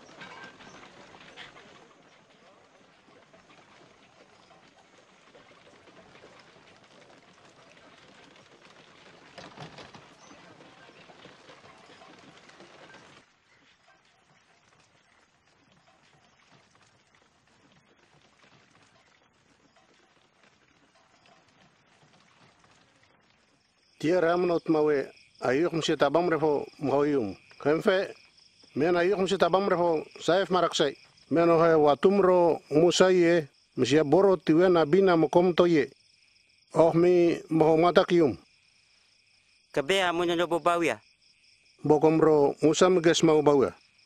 Dia ramnot mawe ayuk msi tabam refo mhoyum. Kemfe men ayuk msi tabam refo saif maraksai. Meno he watumro musaye msi boro tiwe nabina mokom toye. Oh mi mohomata kium. Kebe amun no bawya. Bokomro musa mges mau bawya.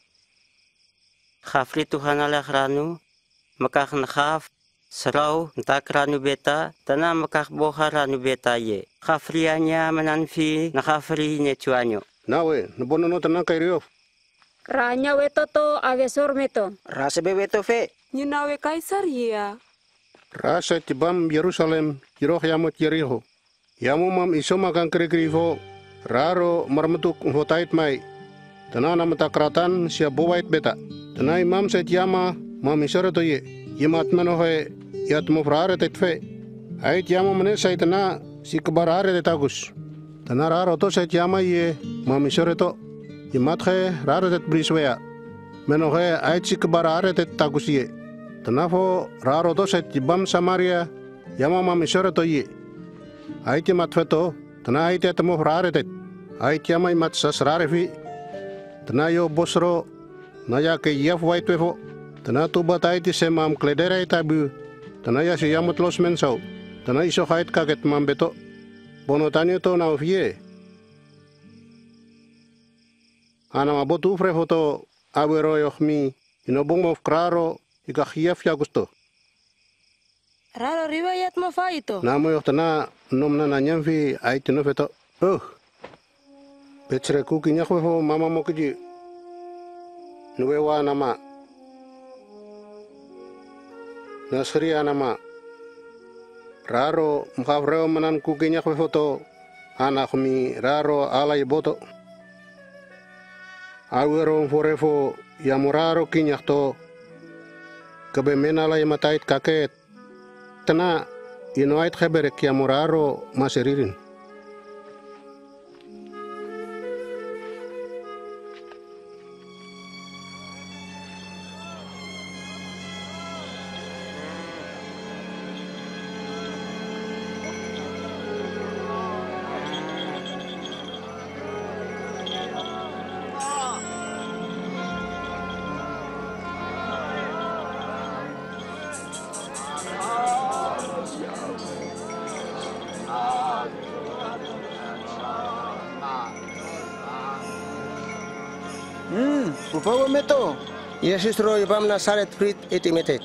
Khafri Tuhan Allah ranu makak nakhaf serau entak ranu beta tanah makak boha ranu beta ye. Khafrianya menanfi nakhafri nechuanyo. Nawe nubono no tanang kairiof. Ranya weto to avesor meto. Rasa be weto fe. Nyunawe kaisar ya. Rasa tibam Yerusalem jiroh yamut Jericho. Yamu mam iso makan kiri-kirifo. Raro marmetuk hotait mai. Tanah nama takratan siap bowait beta. Tanah imam set yama mam isore to ye. Yemat menohe yat mo frare tet fe. Ait yama mene sai tanah si kebarare de tagus. Tanah raro to set yama ye mam isore to. Yemat he rare tet briswea. Menohe ait si kebarare tet tagus ye. Tanah fo raro to set jibam Samaria yama mam isore to ye. Ait yemat feto tanah ait yat mo frare tet. Ait yama imat sasrare fi. Tanah yo bosro naya ke yaf wait wefo. Tanah tu batai ti se mam kledera itabu. Tanah ya si yamut los mensau. Tanah iso kait kaget mam beto. Bono tanyo to na ofie. Ana mabotu ufre foto awero yohmi. Inobong mo kraro ika khiyaf ya gusto. Raro riwayat mo fa ito. Namo yoh tanah nom na nanyamfi ait no feto. Petsre kuki nyakwe mama mo kiji. Nuwewa nama. Nasria nama. Raro mkavreo manan kuki nyakwe foto. Anak mi raro alay boto. Awero forefo yamuraro kinyakto. Kebe menalay matait kaket. Tena inoait kheberek yamuraro maseririn. Upawa meto. Yesus ro ibam Nasaret prit itimetet.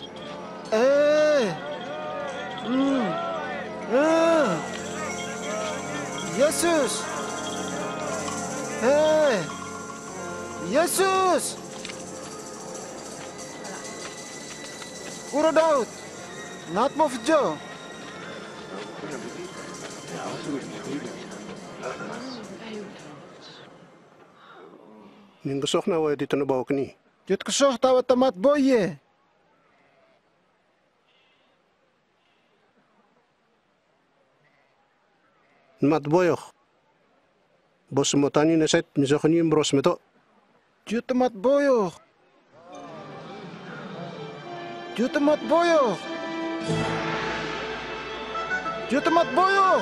Yesus. Yesus. Kuro Daud, nat mofjo. Ning kesok na dito na bawa kini. Jut kesok tawa tamat boye. Mat boyok. Bos mo tani na set misok ni bros meto. Jut tamat boyok. Jut tamat boyok. Jut tamat boyok.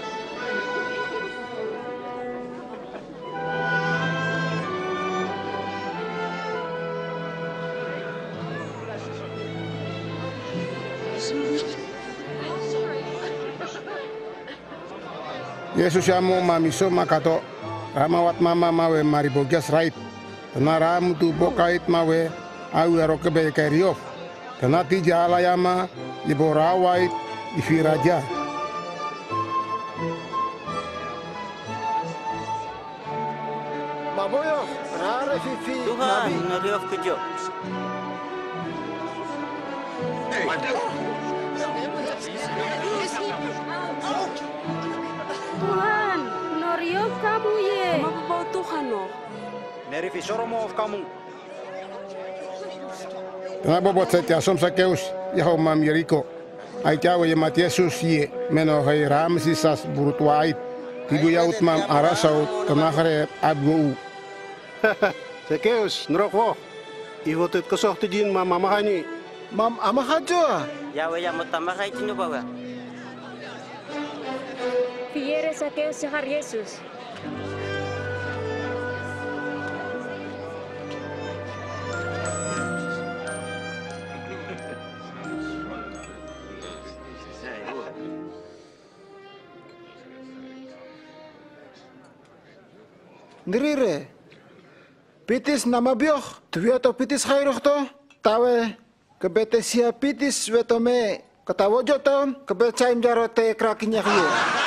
Yesus yamu mamiso makato ramawat mama mawe maribogias rait tena ramu tu bokait mawe awi arokebe kairiof tena tija alayama iborawait ifiraja Maboyo rare fifi Tuhan nariyof kejo. Tuhan, noriop kamu ye. Mababaw Tuhan no. Neri fisoromo of kamu. tena bobot setia som sakeus yaho mam Yeriko ai cawe ye mat Yesus ye meno hai ram sisas burutwait tibu yaut mam arasau tena hare abu Sekeus nroko. Iwotet kesok tijin mama mahani. Mam amahajo. Yawe yang mutamakay tino bawa. Fiere Saqueo sehar Yesus. Nirire. Pitis nama bioch. Tuwiato pitis khairoch to. Tawe kebete sia pitis wetome katawojo to kebecaim jarote krakinya kiyo.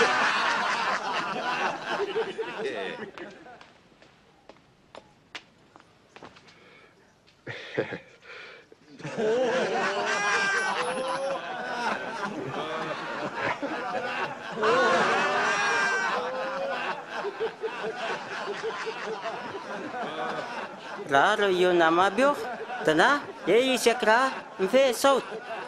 Raro yun nama biok. Tana, yei sekra, mfe saut.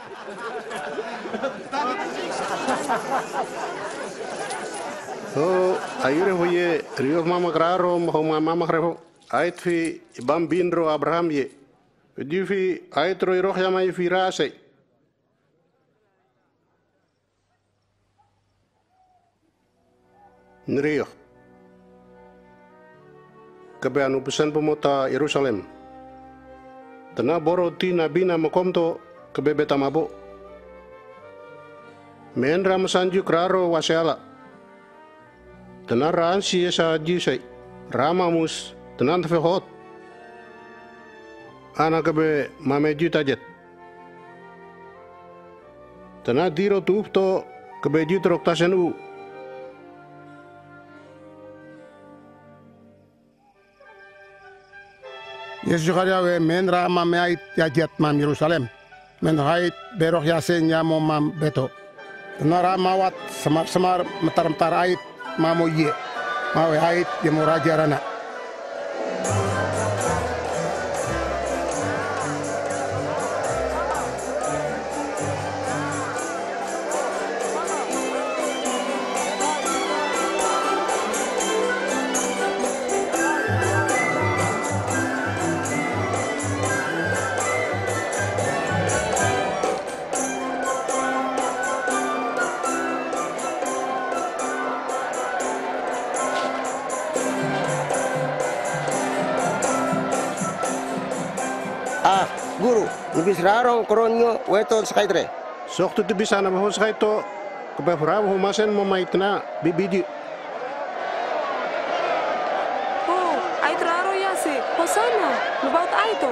So ayure hoye rio mama kraro mo mama krero. Ait fi ibam binro Abraham ye. Di fi ait ro iroh yama fi rase. Nrio. Kabeanu pesan pemota Yerusalem. Tena boro ti nabina makomto kebebeta mabo. Men ram sanju kraro waseala. Tena ran si esa jisai. Ramamus tenan tefehot. Ana kebe mameju tajet. Tena diro tufto kebe jutrok tasenu. Yesus kariawe men rama me ait yajet mam Yerusalem men hait beroh yasen ya mo mam beto tena rama wat semar metar ait mamo ye mawe ait ye mo raja rana Guru, nibis rarong koronyo weton skaitre. Sokto tu bisa na bahos kaito kebebravo humasen mo maitna bibidi. Oh, ait raro yase. Hosana, lubaut aito.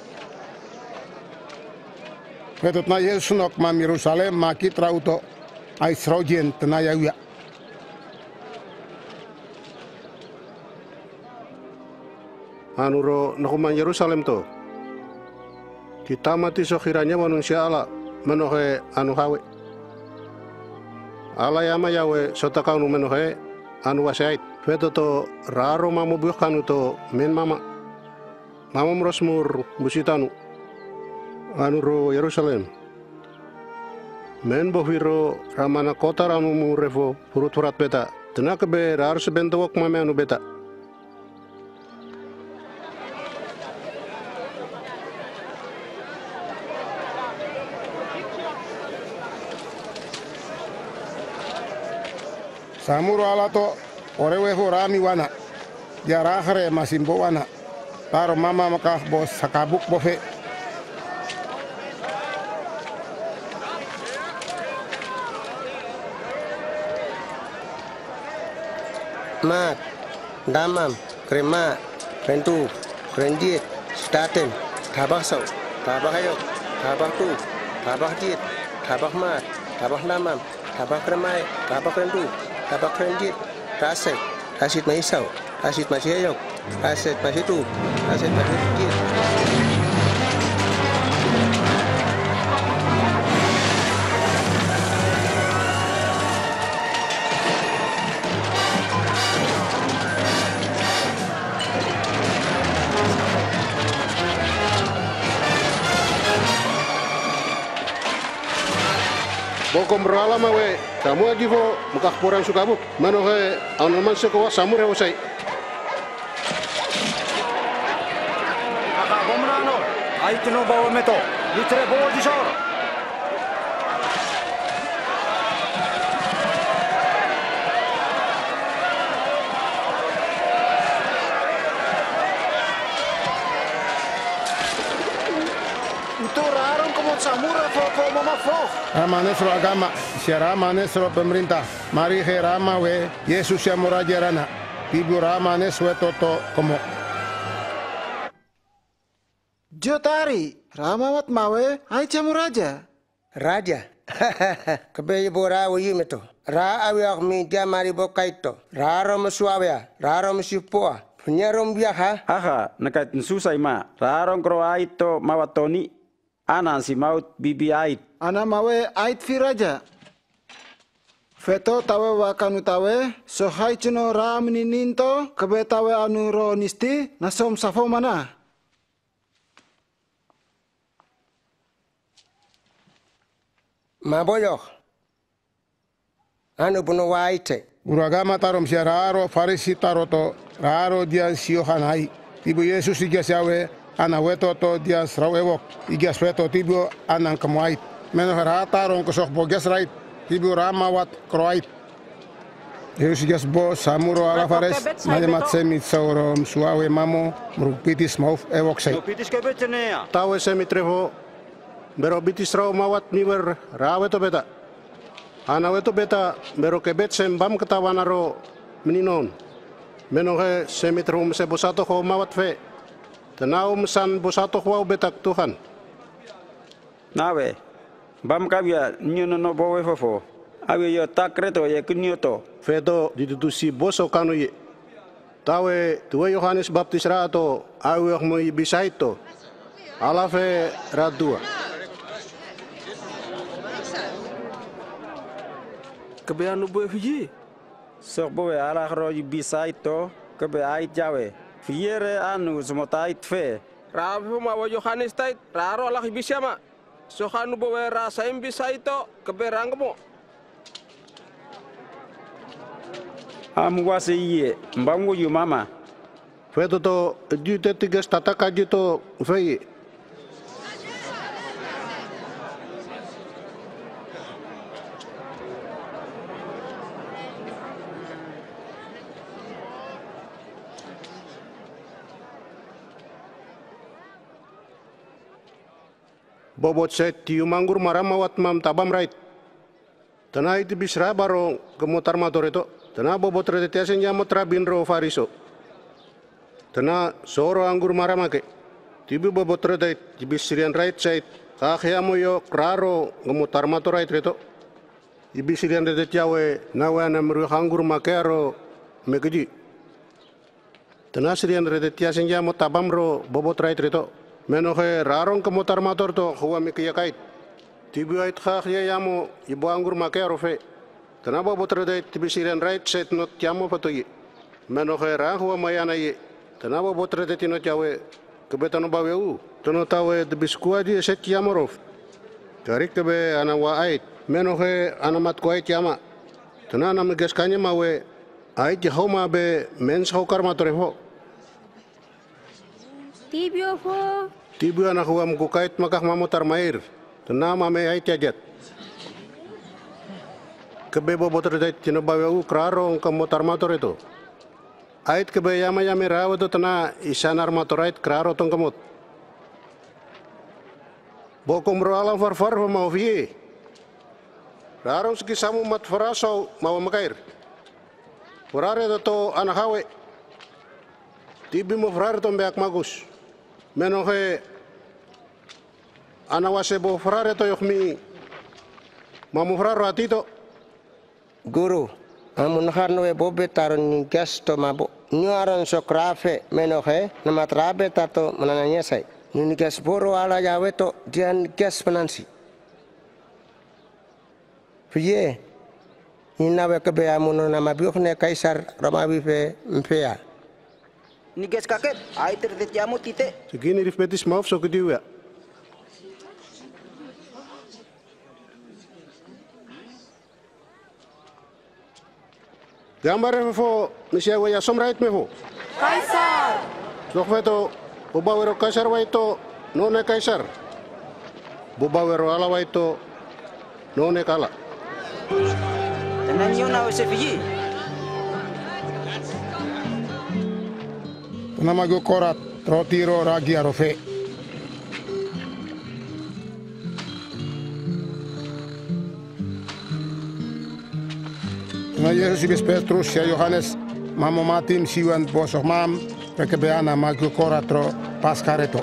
Vetot na Yesus nok mam Yerusalem makit rauto ai srojen tenaya wia. Anuro nakuman Yerusalem to. Kita mati sokhiranya manusia Allah menohe anu hawe. Allah yama yawe sotakanu menohe anu wasait. Feto to raro mamu buhkanu to men mama. Mama merosmur busitanu. Anuro Yerusalem. Men bohiro ramana kota ramu murefo purut beta. Tenak be rar sebentowok mame anu beta. Samuro ala to orewe ho rami wana. Jarahre masimbo wana. Taro mama maka bos sakabuk bofe. Mat, damam, krema, rentu, krenjit, staten, tabak sau, tabak hayok, tabak tu, tabak jit, tabak mat, tabak damam, tabak kremai, tabak rentu, tabak krenjit, raset, rasit maisau, rasit masih hayok, rasit masih tu, rasit masih jit. Bokom rala mawe, kamu lagi vo mukak porang sukabuk. Manohe anuman sekolah samur hewasai. Kakak bomrano, aitno bawa meto, litre bawa disor. Itu rarong komod samura fo mama fo. Rama nesro agama, siarama nesro pemerintah. Mari he rama we, Yesus ya murajarana. Tibu rama neswe toto komo. Jotari, rama mat mawe, ai camu raja. Raja, kebe bora wo yimeto. Ra awiak mi jamari bokaito. Raro mesuawea, raro mesupoa. Penyarom biaha. Aha, nakait susai ma. Rarong kro aito mawatoni. Anan si maut bibi ait. Ana mawe ait fi raja. Feto tawe wakanu tawe, so hai cuno ra menininto, kebe tawe anu ro nisti, nasom safo mana. Maboyo. Anu buno waite. Uragama tarom sia raro farisi taroto, raro dian siohan hai. Tibu Yesus igiasiawe, ana weto to dias rawewok. Igias weto tibu anang kemuait. Menohara tarom kesok bogas rait. Tibu rama wat kroait. Yesus igias bo samuro ala fares. Majemat semit saurom suawe mamo. Merupitis mauf ewok say. Pitis kebet cenea. Tawe semit revo. Bero bitis raw mawat miwer rawe to beta. Ana weto beta bero kebet sembam ketawana ro meninon. Menohe semit rum se bosato ko mawat fe. Tenau mesan bosato ko betak Tuhan. Nawe, bam kabia nyono no bowe fofo. Awe yo takreto ye kunyoto. Fedo ditutusi boso kanu ye. Tawe tuwe Yohanes Baptis rato awe mo ibisaito. Alafe radua. Kebe anu boe fiji. Sok bowe ala ro ibisaito kebe ait jawe. Fiere anu semotait fe. Rabu mawa Yohanes tait raro ala ibisya ma. Sohanu bowe rasa imbisaito kebe rangmo. Amu wase iye mbangu yu mama. Fedo to jute tigas tataka jito feye. Bobot set tiu manggur maramawat mam tabam right. Tena itu bisra baro kemutar motor itu. Tena bobot retetiasen jamot rabinro fariso. Tena soro anggur maramake. Tibi bobot retet jibis sirian right side. Kakya mo yo kraro kemutar motor right itu. ibisirian de tiawe nawana meru hangur makero mekeji. Tenasirian de tia senja mo tabamro bobot rait reto. Menohe rarong kemotar motor to huwa mikiyakait. Tibu ait khah ya yamo ibu anggur makero fe. Tenaba bobot rait tibisirian right set not tiamo patoyi. Menohe rang huwa mayana ye. Tenaba bobot rait tino tiawe kebetano baweu. Tono tawe de biskuadi set tiamorov. Tarik kebe ana wa ait. Menohe anamat ko ait yama. Tenana megeskanya mawe ait jahoma be mens hokar matorevo. Tibio fo. Tibio anak huwa mukukait makah mamotar mair. Tenama me ait yajet. Kebe bobot redait tinobaweu kraro ka motar motor itu. Ait kebe yama yame rawa to tena isanar motorait kraro tong kamot. Bokom roalang farfar mau vie. Rarong sekisamu mat faraso mau makair. Forare to anak hawe. Tibi mo forare to beak magus. Menohe anawase bo forare to yokmi. Mamu foraro atito. Guru, amun harno e bobe taron ni gesto mabo. Nyuaran sokrafe menohe nama trabe tato menananya sai. Ni gas boro ala yawe to dian gas penansi. Fiye ni nawe kebe amun nama biokne kaisar Romawi fe mpea. Ni gas kaket ai terdet yamu tite. Segini rifbetis maaf so kediwa. Gambar fo misia waya somrait meho. Kaisar. Sokveto bubawero kaisar waito none kaisar. Bubawero ala waito none kala. Tenan yo na sefi. Nama go korat rotiro ragi arofe. Na Yesus ibis Petrus ya Yohanes mamo matim siwan bosok mam rekebeana magu koratro paskareto.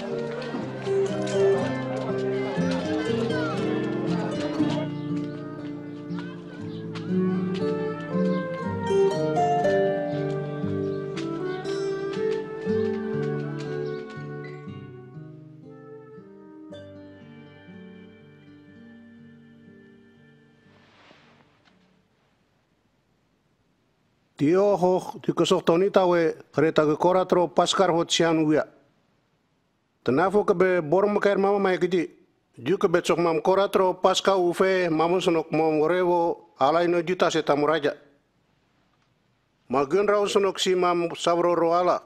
Tio hoch di kesokhtoni tawe kereta ke koratro paskar hot sian uya. Tenafo kebe borm kair mama mai kiji. Ju kebe sok mam koratro paska ufe mamun sonok mom rewo alai no juta setamuraja. Magun raun sonok si mam sabro roala.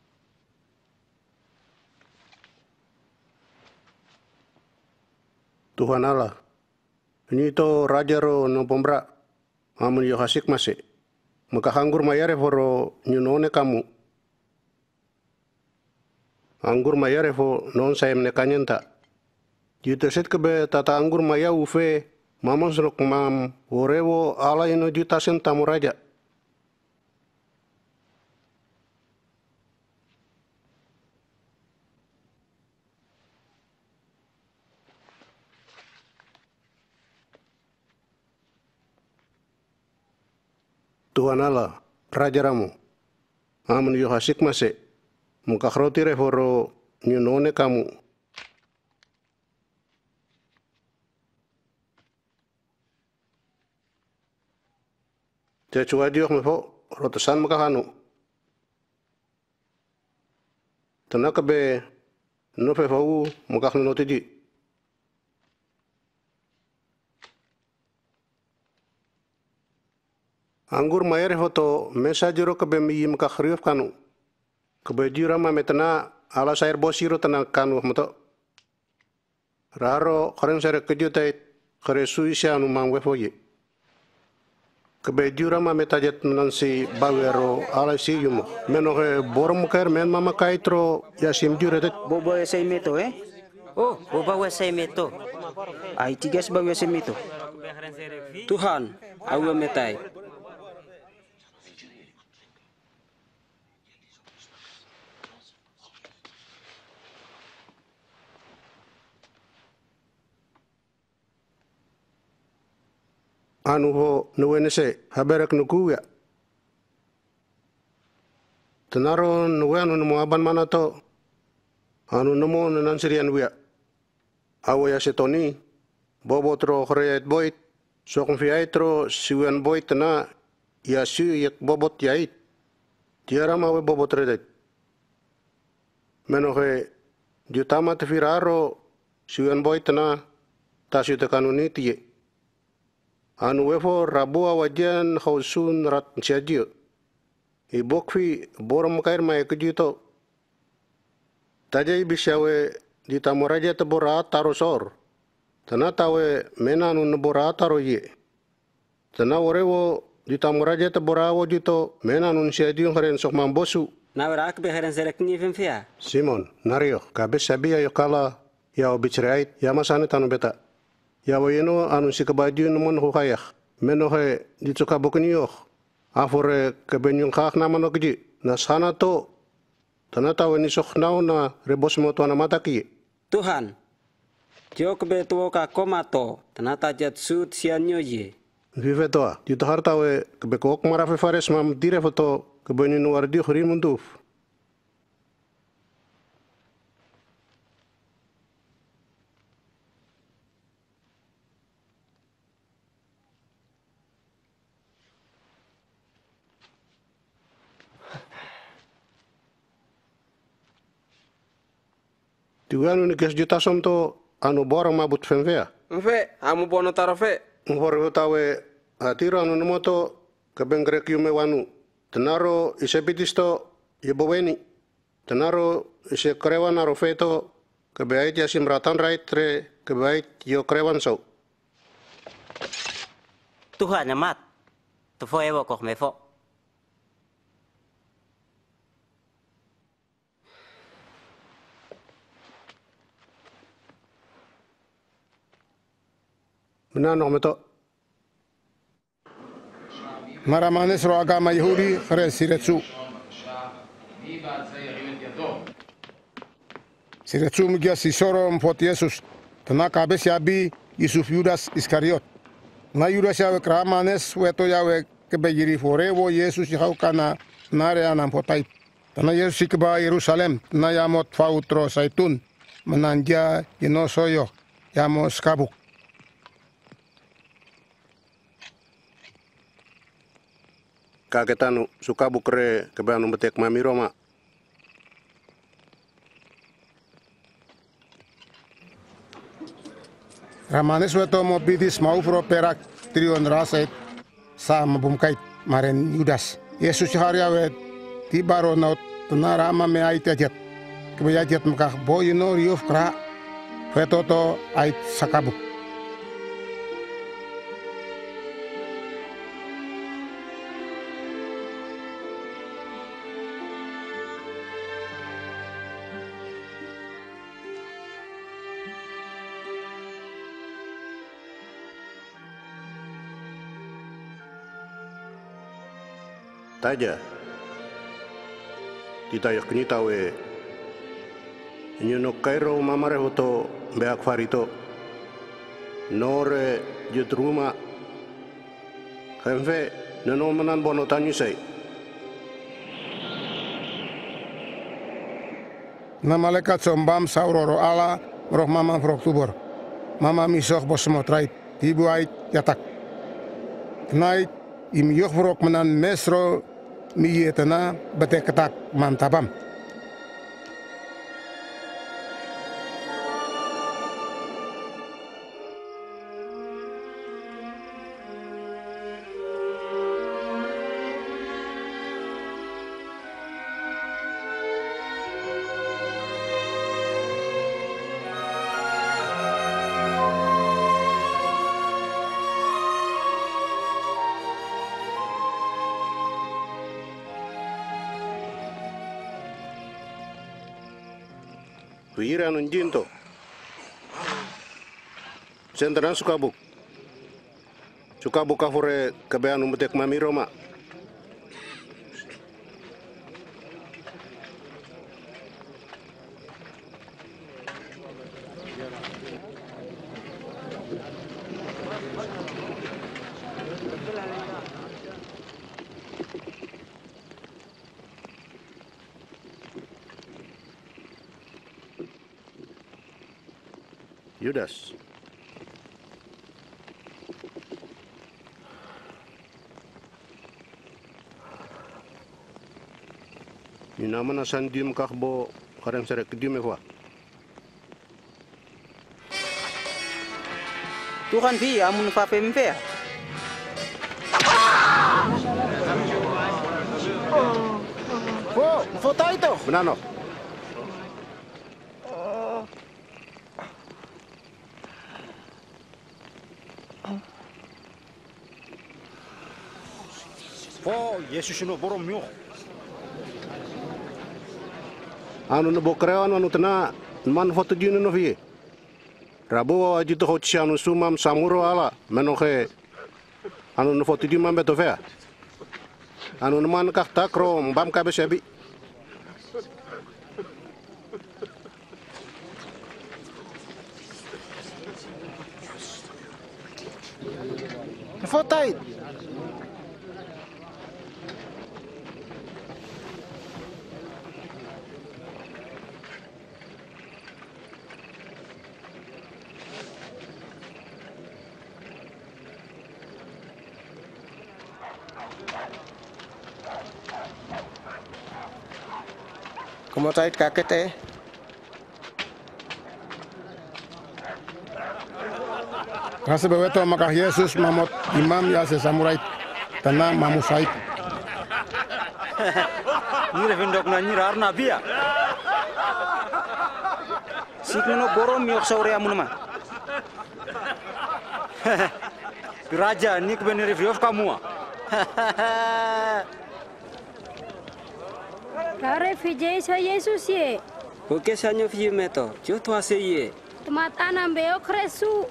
Tuhan Allah. Ini to raja ro no pombra. Mamun yo hasik masih. Maka anggur mayare foro nyunone kamu. Anggur mayare fo non sayem ne kanyenta. Jute set kebe tata anggur maya ufe mamon serok mam orewo ala ino juta sen tamuraja. Tuhan Allah, Raja Ramu, amun yo hasik mase, muka roti reforo nyunone kamu. Cecua diok mefo, rotesan muka hanu. Tenak kebe, no fefau muka hanu tiji. Anggur mayar foto mesajero kebe miyim ka khriuf kanu. Kebe jura ma metena ala sair bosiro tena kanu moto. Raro karen sare kejutai kare suisya anu mangwefoye. Kebe jura ma metajet nansi bawero ala si yumo. Menohe borom kair men mama kaitro yasim juretet. Bobo esai meto Oh, boba esai meto. Ai tigas bawa esai meto. Tuhan, awe metai. anu ho nuwenese haberek nukuya. Tenaro nuwe anu nemo aban mana to anu nemo nanan sirian wia. Awaya setoni bobotro khoreyat boit sokon fiaitro siwan boit na ya yek bobot yait. Tiara mawe bobot redet. Menohe jutama tefiraro siwan boit na tasyu tekanuni tiye. Anu wefo rabua wajan khausun rat siajio. Ibokfi borom kair mae kejito. Tajai bisyawe di tamoraja tebora taro sor. Tana tawe mena anu nebora taro ye. Tana warewo di tamoraja tebora wo jito mena anu siajio karen sok mambosu. Nawarak beharen serek nifin fia. Simon, nario, kabes sabia yokala ya obichrait ya masane tanu beta. Ya wayeno anu si kabaju numon hukayak. Menohe di tsuka bukniyo. Afore kebenyung kak nama no keji. Na sana to. Tanata weni sok nau na rebos mo tuana mata ki. Tuhan. Tio kebe tuo ka komato. Tanata jat sud sianyo ye. Vive toa. Dito hartawe kebe kok marafe fares mam dire foto kebenyung wardi khuri munduf. Tuan anu kes juta som to anu borang mabut femvea. Mfe, amu bono taro fe. Ngore tawe atiro anu nomoto kebengrek yume wanu. Tenaro isepitis to yeboweni. Tenaro ise krewan aro feto kebait yasim ratan rait tre kebait yo krewan so. Tuhan amat. Tufo ewo kok mefo. Menano meto. Maramanes ro agama Yehudi re siretsu. Siretsu mgia sisoro mpot Yesus. Tena kabes yabi Yusuf Yudas Iskariot. Na Yudas yawe kramanes weto yawe kebejiri forewo Yesus yahau kana nare anam potai. Tena Yesus ikba Yerusalem. Tena yamot fautro saitun. Menanja yenosoyo yamos kabuk. Kaketanu suka bukre kebanu betek mami Roma. Ramanes weto mobidis mau pro perak trion rasait sa mabumkait maren Yudas. Yesus hariawe tibaro naut tenara ama me ait ajet. Kebayajet mekah boyino riof kra weto to ait sakabuk. Taja. Titayak ni tawe. Nyuno kairo mamare hoto beak farito. Nore jutruma. Hemfe nenomanan bono tanyusai. Na malaikat sombam sauroro ala roh mama frok tubor. Mama misok bos motrait tibu ait yatak. Tonight im yoh frok menan mesro miyetana betek ketak mantabam. Tuira nunjinto. Sentran sukabuk. Sukabuk kafure kebeanu betek mami Roma. Yudas. Inama na sandium kakbo karem serek dium ewa. Tuhan vi amun fa pemfe. Foto itu. Benano. Yesus no borom myo. Anu no bokrewan anu tena man foto dino no vie. Rabo aji to hotsianu sumam samuro ala menoke anu no foto dino mambe to vea. Anu no man kak takro mbam kabe sebi. Foto itu. Kumotait kakete. Kasi beweto maka Yesus mamot imam ya se samurai tanah mamusait. Nyire vendok na nyirar nabi ya. Sikno borom yok sore amun ma. Raja ni kebener review kamu. Kare fije sa Yesus ye. Oke sanyo fi meto. Jo to ase ye. Tematana mbeo kresu.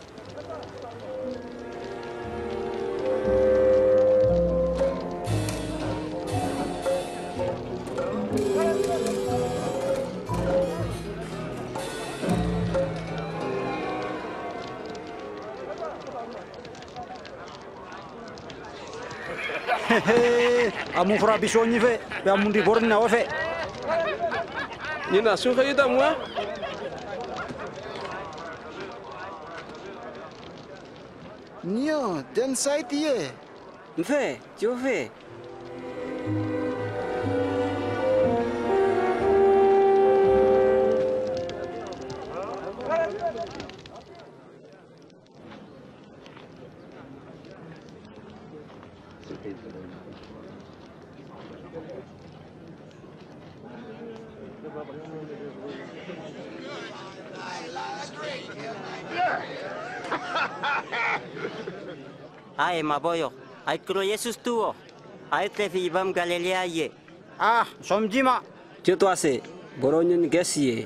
Amu fra bisoni ve, be amu di borni na ve. Ni na su khayda mwa. Nyo, den site ye. Ve, jo ve. Ai maboyo, ai kuro Yesus tuo. Ai trefi ibam Galilea ye. Ah, somjima. Jo to ase. Boronyen ges ye.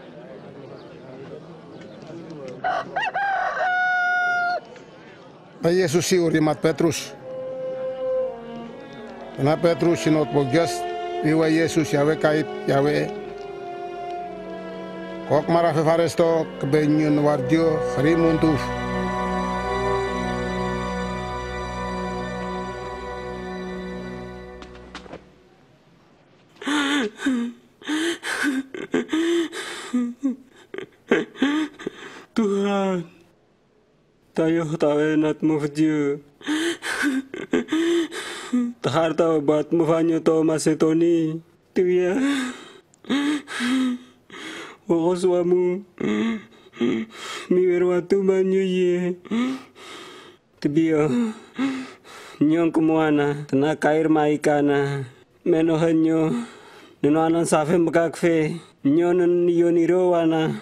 Pa Yesus si urimat Petrus. Na Petrus sinot bogyas iwa Yesus yawe kait yawe. Kok mara fe faresto kebenyun wardio harimuntuf. Tuhan, tayo tawe nat mo vdio. Tahar taw bat mo fanyo to masetoni. Tuya. Wakoswamu. Mi werwatu banyo ye. Tibio. Nyong kumuana, tana kair maikana. Menohanyo. Nunanan safe makakfe. Nyonon yonirowana.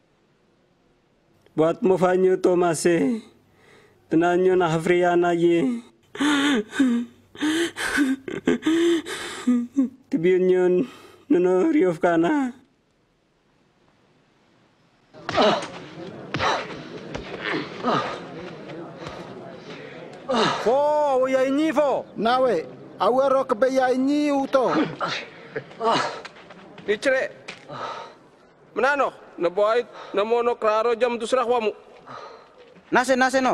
Buat mo fanyo to mase. Tenanyo na hafriana ye. Tibiyon yun. Nuno riof ka na. Oh, ya ini fo. Nawe, awero kebeya ini uto. Icre. Menano, nabuait namono klaro jam tu serahwamu. Nase no.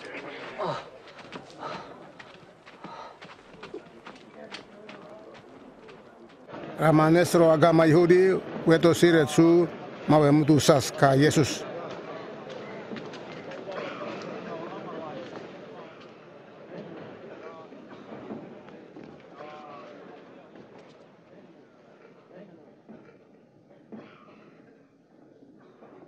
Ramanesro agama Yahudi weto siretsu mawe mutusas ka Yesus.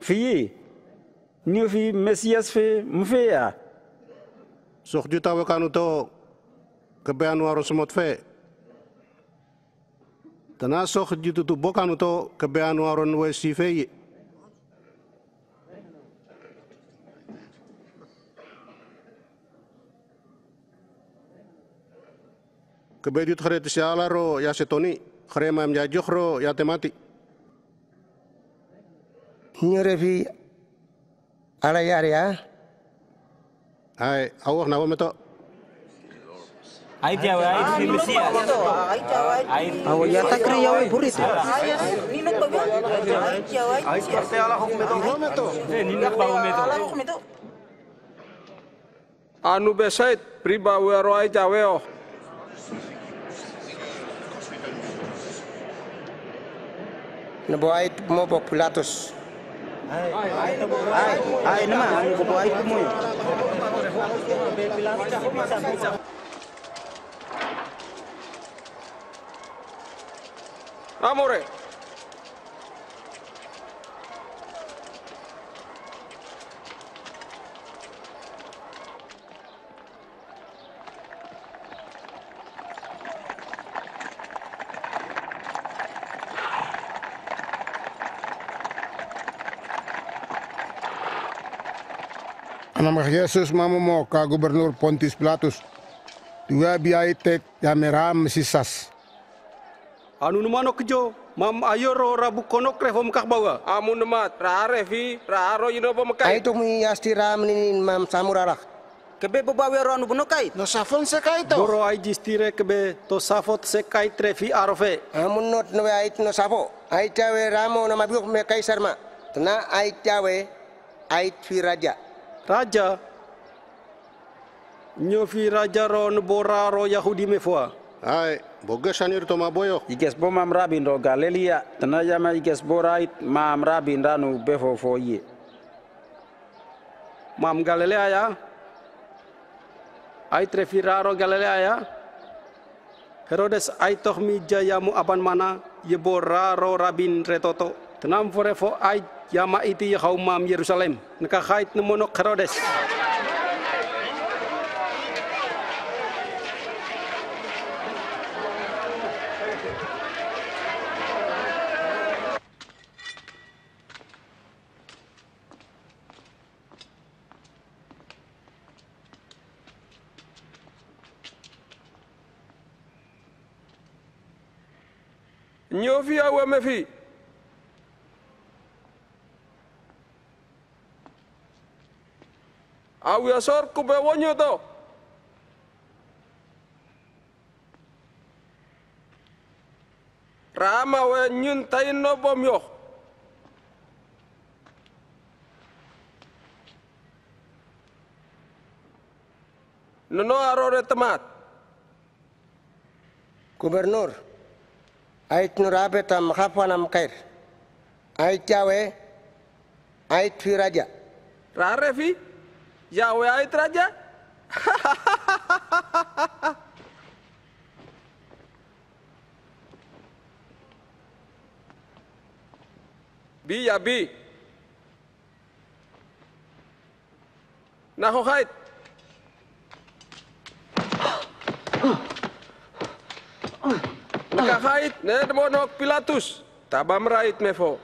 fi new fi Mesias fe mfea. Sok juta we kanu to kebeanu aro semot fe. Tana sok jutu tu bokanu to kebeanu aron we si fe. Kebejut khare tisiala ro ya setoni khare mam ya jokhro ya temati. Nyerevi ala yare ya. Ai awak nawa meto. Ai jawa ai fi Mesias. Awo ya takri ya we burito. Ai parte ala hok meto. Ninak bawa meto. Anu besait priba wero ai jaweo. Nabo ait mo populatus. Ai nama anu bobo ai kumoy. Amore. Nama Yesus mamomo ka Gubernur Pontius Pilatus. Dua biai tek yameram mesisas. Anu numano kejo, mam ayoro rabu konok reform kah bawa. Amu nemat rare fi raro yino pemakai. Ai to mi astira meninin mam samurarak. Kebe babawe ro anu bunokait. No safon sekai to. Goro ai jistire kebe to safot sekai trefi arofe. Amun not no ait no safo. Ai tawe ramo nama biok me kaisar ma. Tena ai tawe ait fi raja. Raja nyofi raja ro nebora ro Yahudi mefoa. Ai boga sanir to maboyo. Iges bo mam rabin ro Galilea tana yama iges borait mam rabin ranu befo fo ye. Mam Galilea ya. Ai trefira ro Galilea ya. Herodes ai toh mi jayamu aban mana yebora ro rabin retoto. Tenam forefo ai yama iti yahaumam Yerusalem. Nakakait nemonok Herodes. Nyofi awe mefi. Awi asor kubewonyo to. Rama we nyuntain no bomyo. Nono arore temat. Gubernur, ait nurabe tam khafanam kair. Ait jawe, ait fi raja. Rare fi? Yawe ait raja? Bi ya bi. Naho hait. Nakahait ne demonok Pilatus. Tabam rait mefo.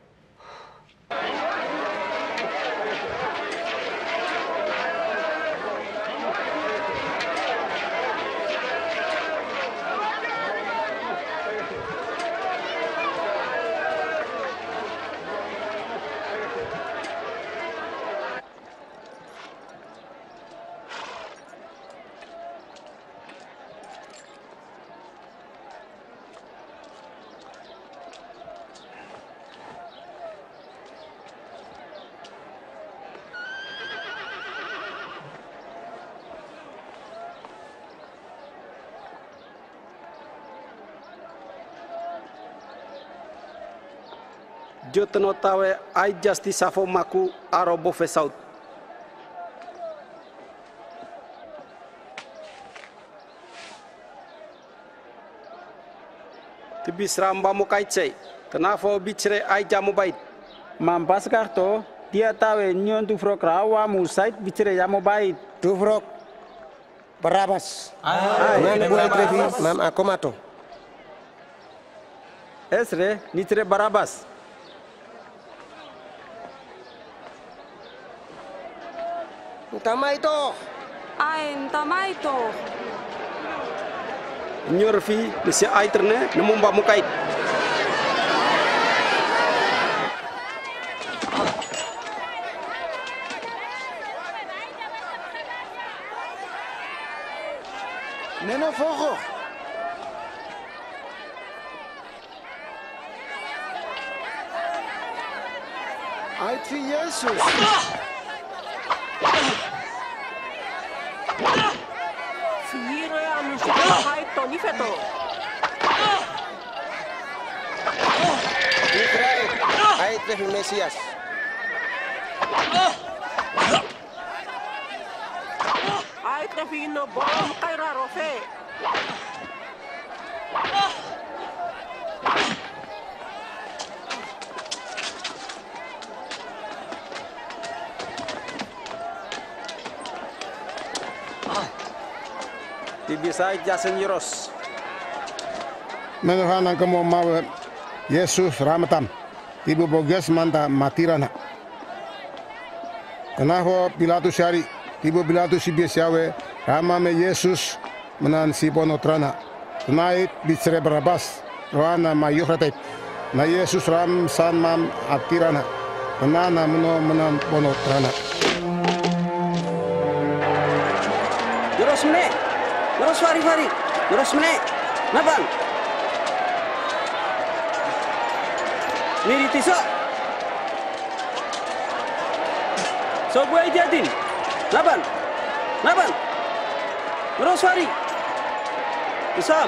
Jotono tawe ai jasti safo maku arobo fesaut. Tibis ramba mo kaitsei. Kenafo bichre ai jamu bait. mampas karto dia tawe nyon tu frok rawa musait bicara ya mobait. Tu frok Barabas. Mana buat trevi mam aku mato. Esre nitre Barabas. Tama itu. Tama itu. Nyorfi bisa aiterne nemu mbak mukait. Neno fogo. Ait fi Yesus. Fiyiro ya anunciado hai Tony Feto. Israel, ait fi Mesias. Ait fi no bom kaira rofe. Tibisait jasen Yeros. Menuhanan kemo mawe Yesus ramatam. Tibu boges manta matirana. Kenaho Pilatus hari. Tibu Pilatus sibis yawe. Rama me Yesus menan si bonotrana. Tonight bicara Barabas. Roana ma yuhratep. Na Yesus ram san mam atirana. Kenana meno menan bonotrana. Yeros mene. Yeros fari. Yeros mene. Napan? Miri tiso. So gue jadin. Napan? Yeros fari. Isam.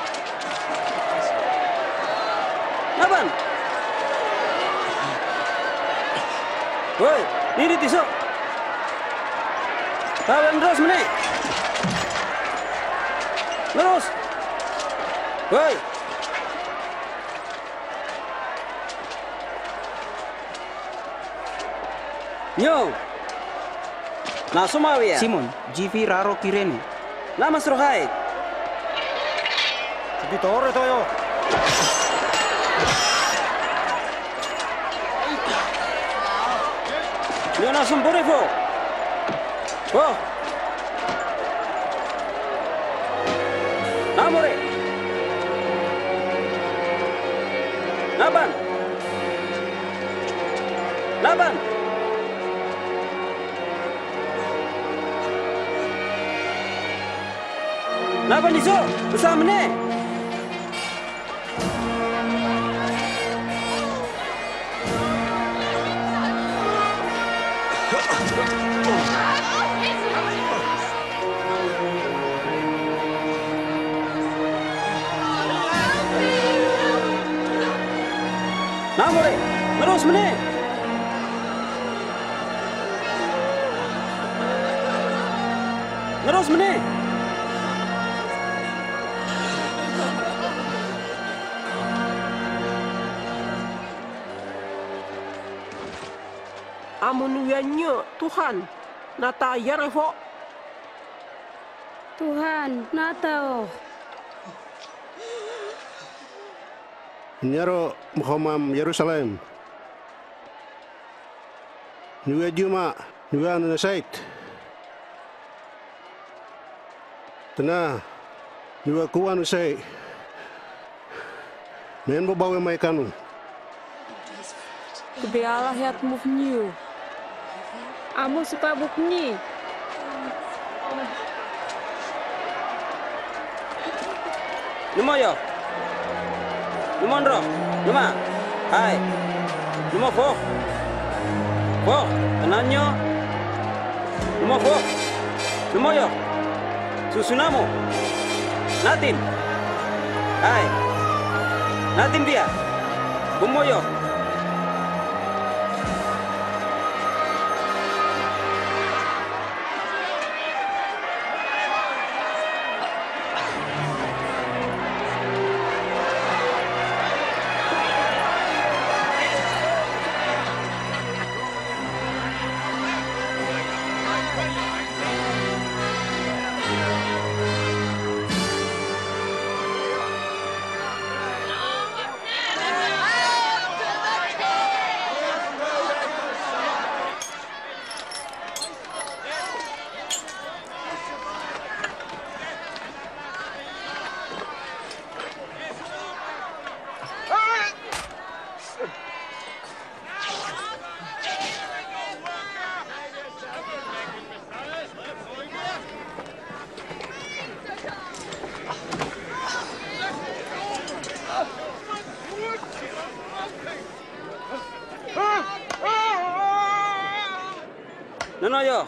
Napan? Woi, miri tiso. Kawan terus mene. Terus. Woi. Nyo. Nasumawia. Simon, GV Raro Kireni. Lama Srohai. Vitore toyo. Nyo nasum borefo. Oh. Namore. Naban. Naban iso, bersama ne. Namore, terus mene. Terus mene. Amun wianyo Tuhan, nata yarefo. Tuhan, natao. Nyaro Muhammad Yerusalem. Nuwe Juma, nuwe anu sait. Tena, nuwe kuan usai. Men bawa mai kanu. Kebealah yat mufnyu. Amo suka bukni. Lumayo. Lumondro, luma. Hai. Luma fo. Fo, tenanyo. Luma fo. Lumayo. Susunamo. Natin. Hai. Natin dia. Bumoyo. Nanoyo.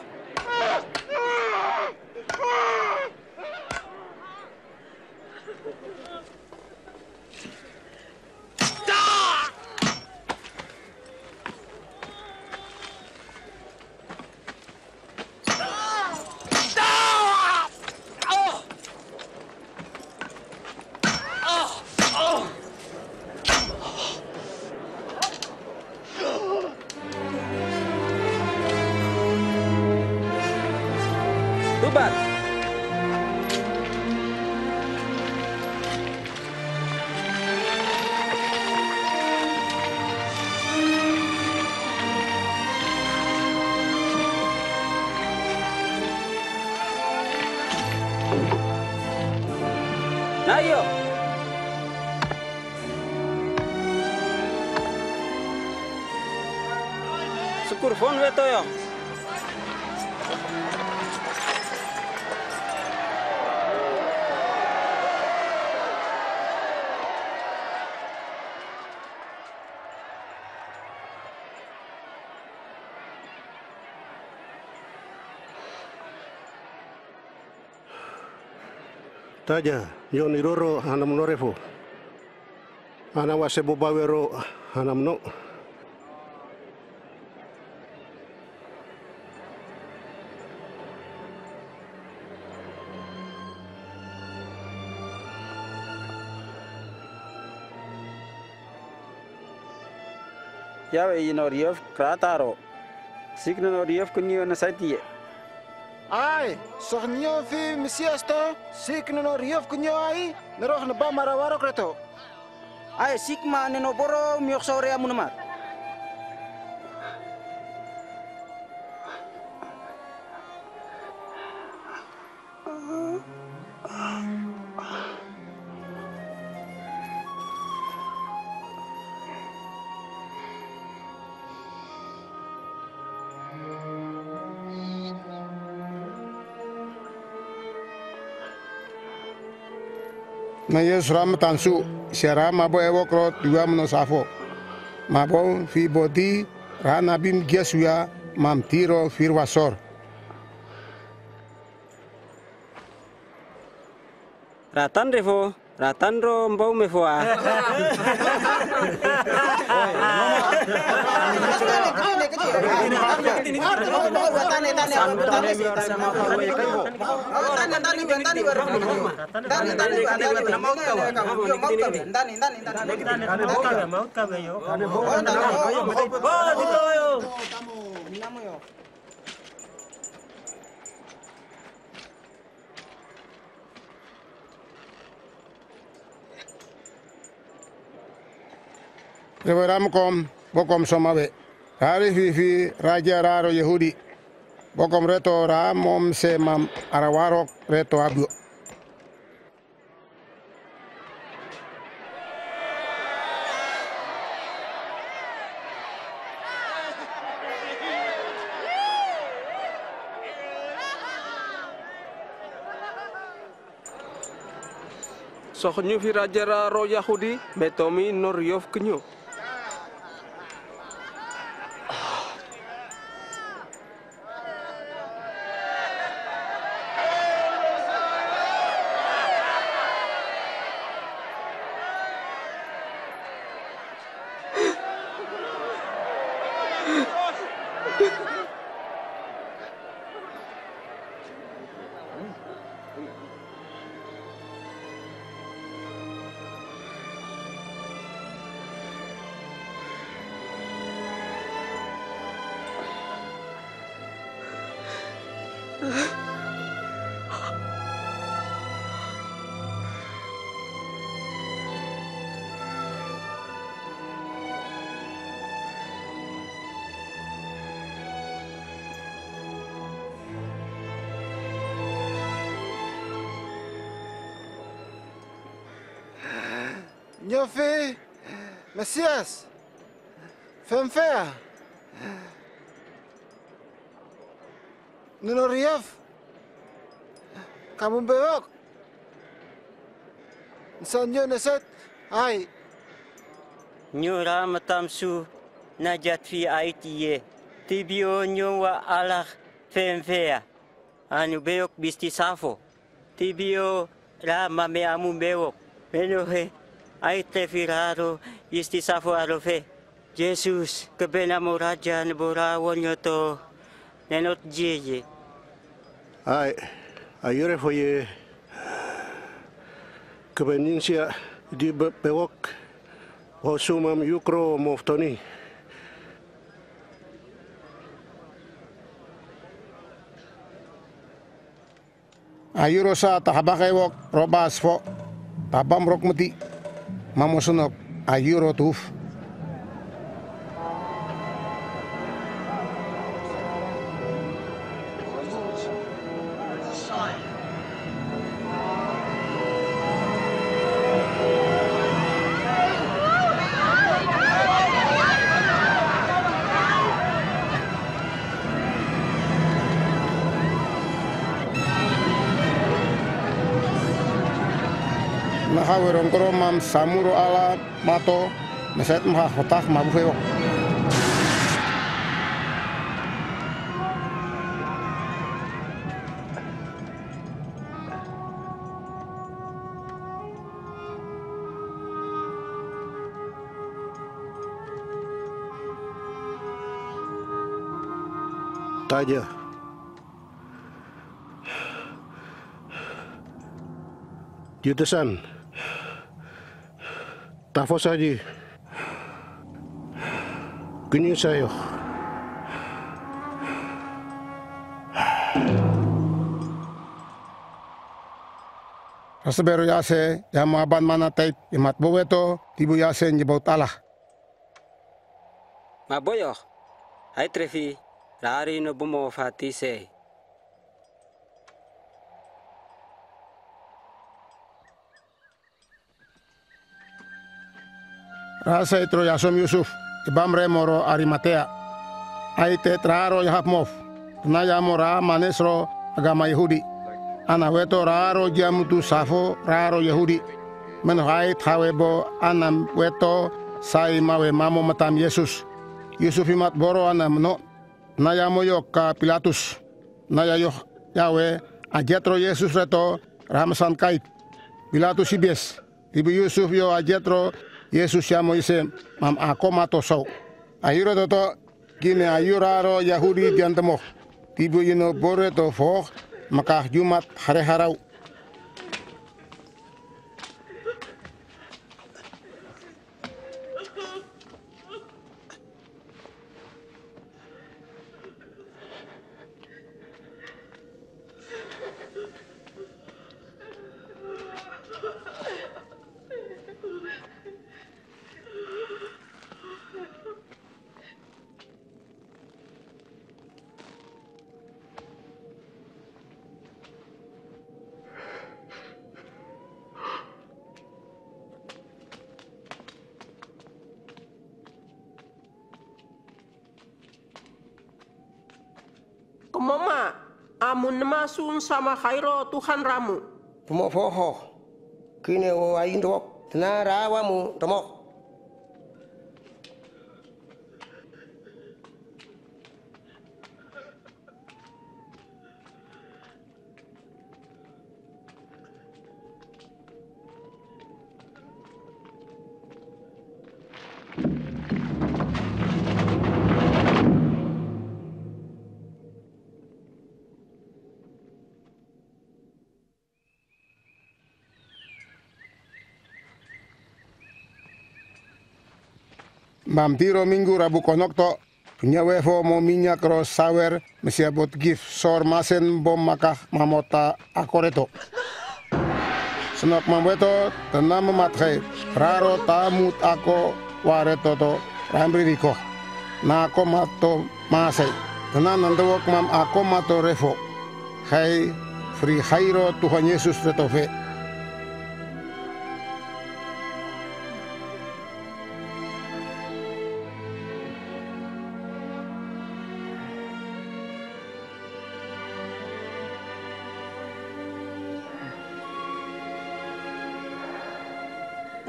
Tubat. Nayo. Syukur phone weto yo. Taja, yon iroro hanam norefo. Ana wasebo bawero hanam no. Yawe inorief krataro. Sikna norief kunyo na saitie. Ai, sohnyo fi Mesias to, sik no rief kunyo ai, neroh na ba marawaro kreto. Ai sikma neno boro miok sore amunamat. Na Yesus ram tansu siara mabo ewokro dua menosafo mabo fi bodi rana bim gesuya mam tiro firwasor Ratan revo, ratan ro mbau mefoa. Reveram kom bokom somawe hari fi raja raro Yehudi bokom reto ramom se mam arawarok reto abu Sohnyo fi raja raro Yahudi betomi noriof kenyo. Nyofi, Mesias, Femfea, Nunorief, kamu bewok, Sanyo neset, ai. Nyura matamsu najat fi aitie, tibio nyowa alah fea anu beok bisti safo tibio ra mame amu beok menohe ai tefiraro isti safo arofe Jesus kebenamo raja nebora wonyoto nenot jeje Ai ayure foye kebenin sia di bewok hosumam yukro moftoni Ayuro sa tahabakewok robas fo tabam rok mati mamosunok ayuro tuf Nahawerong koromam samuro ala mato meset maha hotak mabufewok. Taja Yutesan Tafo saji Kunyi sayo Rasabero yase ya maban mana tait imat boweto tibu yase nyebaut Allah. Maboyo hai trefi rari no bumo fatise Rasa itro yasom Yusuf ibamre moro Arimatea. Aite traro yahapmov. Naya mora manesro agama Yahudi. Ana weto raro jamutu safo raro Yahudi. Menhait hawebo anam weto sai mawe mamo matam Yesus. Yusuf imat boro anam no. Naya moyok ka Pilatus. Naya yoh yawe ajetro Yesus reto ramsan kait. Pilatus ibes. Ibu Yusuf yo ajetro Yesus ya Moise mam ako matosau. Ayuro toto kine ayuraro Yahudi diantemo. Tibu yino bore to foh makah Jumat hari harau. Kumama, amun nemasun sama Khairo Tuhan ramu. Tumo foho. Kine o ain dok. Tena rawamu tomok. Mam tiro minggu Rabu konokto punya wefo mo minyak ros sawer mesiabot gif sor masen bom makah mamota akoreto. Senok mamweto tenam mematkai raro tamut ako wareto to rambririko. Na ako mato masai tenan nandawok mam ako mato refo. Hai free Khairo Tuhan Yesus retofe.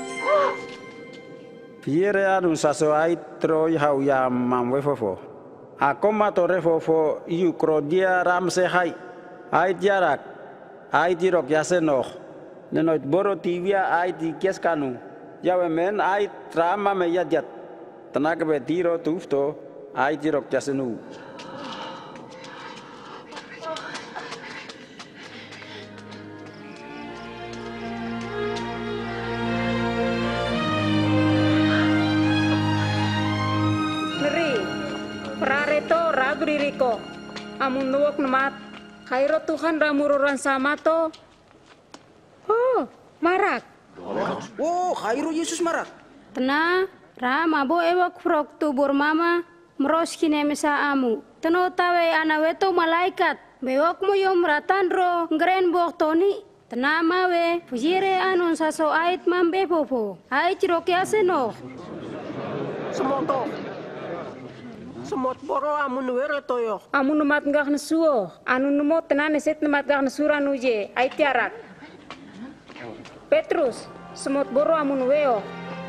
Fiere anu saso ai tro hau ya mam wefofo. Ako matorefo fo yukrodia ramsehai. Ait yarak. Ait irok yasenoch. Nenoit boro tivia ait ikeskanu. Yawe men ait rama me yadjat. Tenaga betiro tufto ait irok yasenu. Riko, amun nuwok namat, kairo Tuhan ramururan samato. Oh, marak. Oh, kairo Yesus marak. Tena, rama bo ewak frok tubur mama, meroskine mesa amu. Teno tawe anaweto malaikat, bewok mo yom ratandro, ngren bok toni. Tena mawe, fujire anon saso ait mambe popo. Ait rokyase no. Semoto. Semot boro amun were toyo. Amun numat ngak nesuo. Anu numot tenan eset numat ngak nesura nuje. Ait tiarak. Petrus, semot boro amun weo.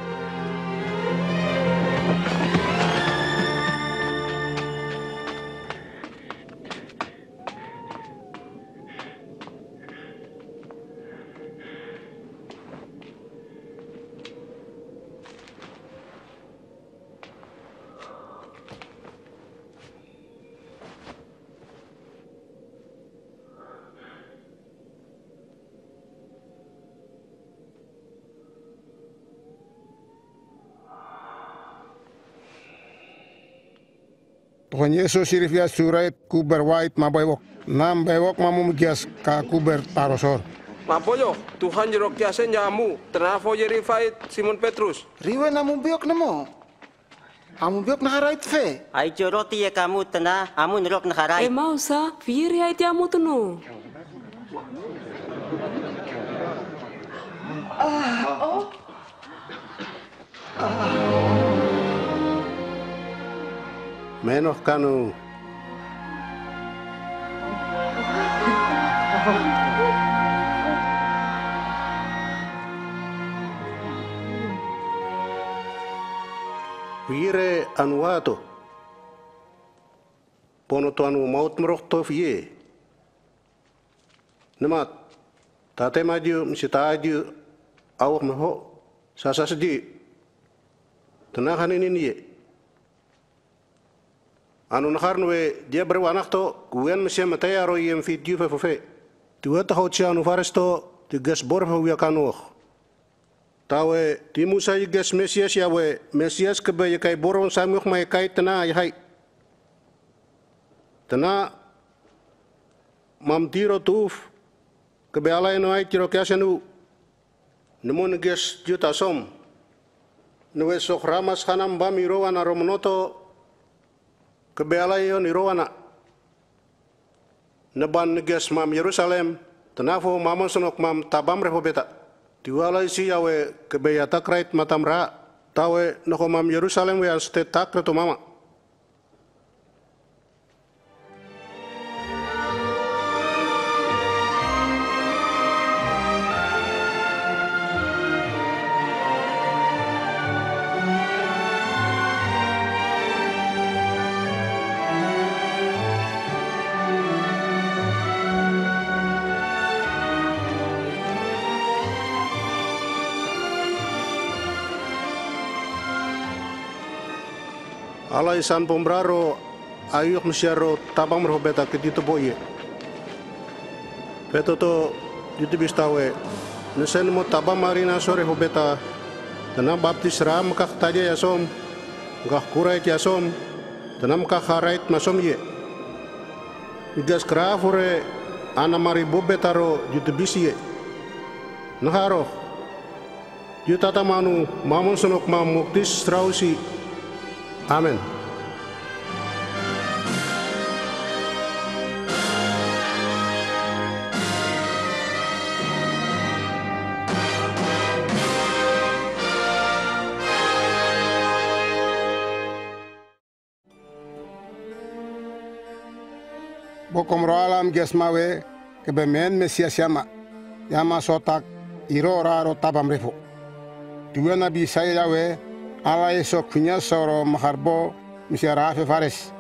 Tuhan Yesus sirifia surait kuber wait mabewok. Nam bewok mamumugias ka kuber tarosor. Mapoyo, Tuhan jerok yasen jamu. Tenafo jerifait Simon Petrus. Riwe namu biok namo. Amu biok nakarait fe. Ay joroti ya kamu tena, amun rok nakarait. Mausa, firi ay tiamu tuno. Menoh kanu. Wire anuato. Pono to anu maut merok to fie. Nemat. Tate maju msita aju awak meho sasa sedi. Tenahan ini nie. Anu nakarnwe dia berwanak to kuen mesia mataya ro yem video fe. Tua ta hotsia anu faresto tigas borfa wia kanuh. Tawe timu sai gas mesias yawe mesias ke bay kai boron samuh mai kai tena hai. Tena mam tiro tuf ke bala no ai tiro kasanu. Nemon gas juta som. Nwe sok ramas khanam bamiro ana romnoto Kebelayo ni rowana. Naban neges mam Yerusalem, tenafo mamon senok mam tabam repobeta. Tiwalai si yawe kebeyata krait matam ra, tawe noko mam Yerusalem we anste takreto mama. Alai san pombraro ayuk mesiaro tabang merhobeta ketito boye. Peto to juti bistawe nesen mo tabang marina sore hobeta tanam baptis ram kak taja yasom gak kurait yasom tanam kak harait masom ye. Igas krafure ana mari bobetaro juti bisie. Naharo jutata manu mamon senok mamuktis trausi. Amen. Bokom roalam gesmawe kebemen mesias yama sotak iro raro tabam refo. Dua nabi saya yawe ala esok punya soro maharbo misiarafe fares.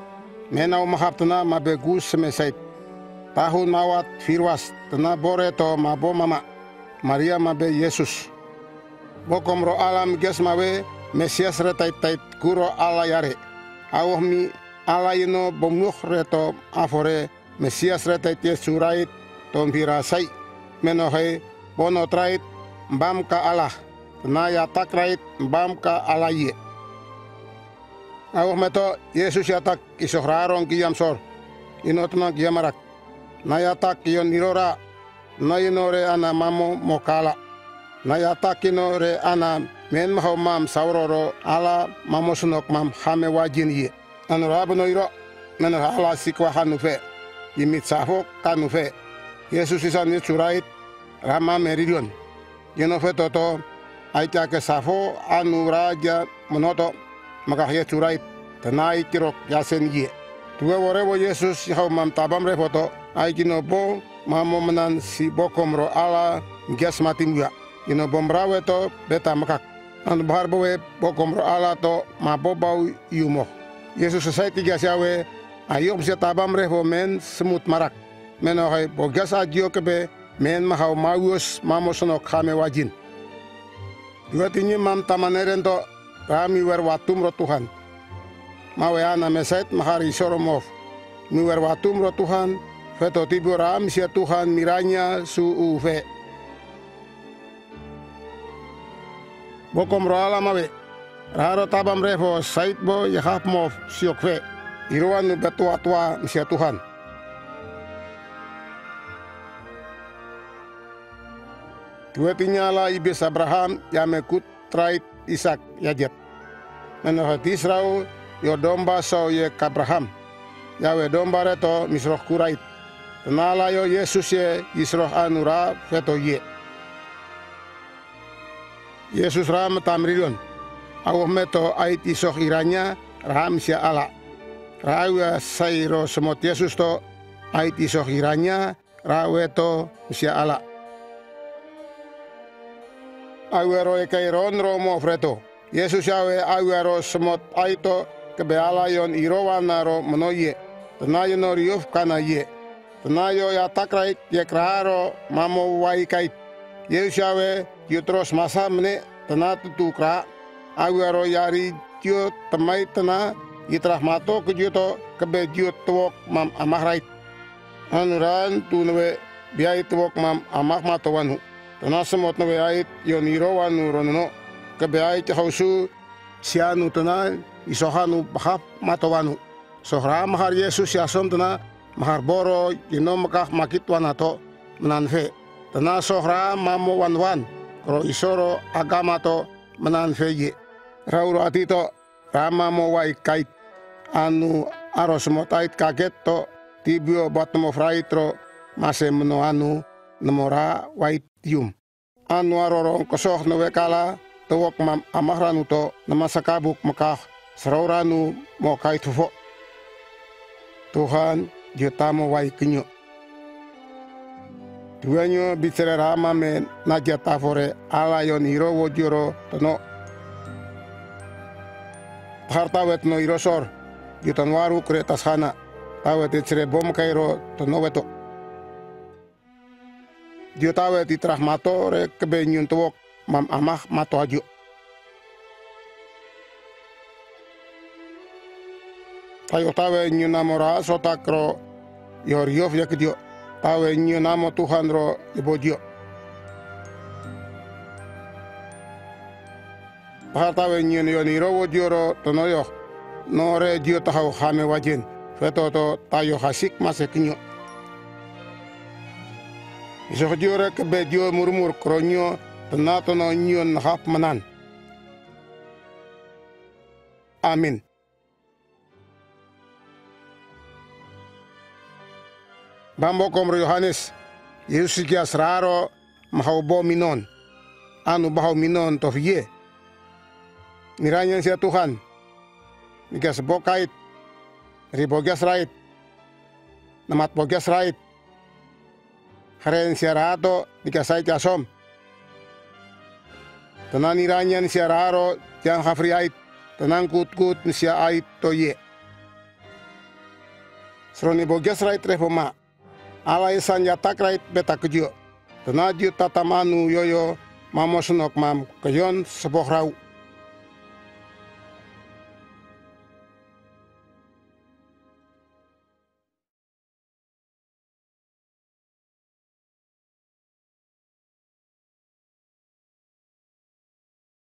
menau mahap tena mabe gus semesait. Tahun mawat firwas tena bore to mabo mama. Maria mabe Yesus. Bokom ro alam ges mawe Mesias retait kuro ala yare. Awah mi ala ino bomuh reto afore Mesias retait yesurait tom firasai. Menohe bono trait mbam ka Allah. Na yatak rait mbam ka Allah ye. Awah meto Yesus yatak isohraron kiyam sor. Inotna kiyamarak. Na yatak yon nirora. Na inore ana mamo mokala. Na yatak inore ana men maho mam sauroro ala mamo sunok mam hame wajin ye. Anurabo no iro. Menor ala sikwa hanufe. Imit safo kanufe. Yesus isan surait rama meridion. Yenofe toto aita ke safo anu raja menoto maka ye surait tenai kirok yasen ye. Tuwe worewo Yesus yahau mam tabam refoto aikino bo mamo menan si bokom ro ala gas matimya. Ino bomrawe to beta makak. Anu bahar bowe bokom ro ala to mabo bau yumo. Yesus sesai tiga siawe ayom si tabam refo men semut marak. Menohai bogas ajio kebe men mahau mawus mamo sono kame wajin. Dua tinyi mam tamaneren to rami wer watum ro Tuhan. Mawe ana mesait mahari soromov. Mi wer watum ro Tuhan. Feto tibu ram sia Tuhan miranya su uve. Bokom ro ala mawe. Raro tabam refo sait bo yahap mov siokve. Iruan nu betua-tua sia Tuhan. Dua tinyala ibis Abraham yamekut trait Isak yajet. Menohat Israel yo domba so ye Abraham. Yawe domba reto misroh kurait. Tenala yo Yesus ye isroh anura feto ye. Yesus ram tamrilon. Awah meto ait isoh iranya ram sia ala. Rawe sairo semot Yesus to ait isoh iranya rawe to sia ala. Awero ekairon romo freto. Yesus yawe awero semot aito kebeala yon irowana ro menoye. Tenayo no riuf kana ye. Tenayo ya takrait ye kraro mamo waikait. Yesus yawe yutros masa mene tenatu tukra. Awero yari jio temai tena yitrah mato kejuto kebe jio tuwok mam amahrait. Anuran tunwe biai tuwok mam amah mato wanu. Tena semot nawe ait yon irowan rono kebe ait hausu sianu tena isohanu bahap matowanu. Sohra mahar Yesus yasom tena mahar boro ino makah makit wanato menanfe. Tena sohra mamo wanwan kro isoro agama to menanfe ye. Rauro atito rama mo wai kait anu aros motait kaget to tibio batmo fraitro mase meno anu nemora wait yum. Anu arorong kosoh nawe kala tewok mam amahranu to namasakabuk makah serauranu mo kait fufo. Tuhan jutamo wai kenyo. Tuanyo bicara rama men najatafore ala yon iro wojoro tono. Hartawet no irosor jutan waru kretas hana tawet itsre bom kairo tono weto. Dio tawe titrah mato re kebenyun tuwok mam amah mato ajo. Tayo tawe nyunamora sotakro yoriof yakidio. Tawe nyunamo Tuhan ro ibodio. Pahar tawe nyun yoniro wodioro tonoyo. Nore dio tahau hame wajin. Fetoto tayo hasik masekinyo. Isoh diore kebe dio murmur kronyo tenato no nyon hap manan. Amin. Bambo komro Yohanes, Yesus kias raro mahau bo minon. Anu bahau minon tof ye. Miranyan siya Tuhan. Migas bokait. Ribogas rait. Namat bogas rait. Haren siya rato dikasay tiasom. Tanan iranyan siya raro tiyang hafri ait. Tanan kutkut siya ait to ye. Sroni boges rait refoma. Ala isan yatak rait beta kejo. Tenaju tatamanu yoyo mamosunok mam keyon sebohrau.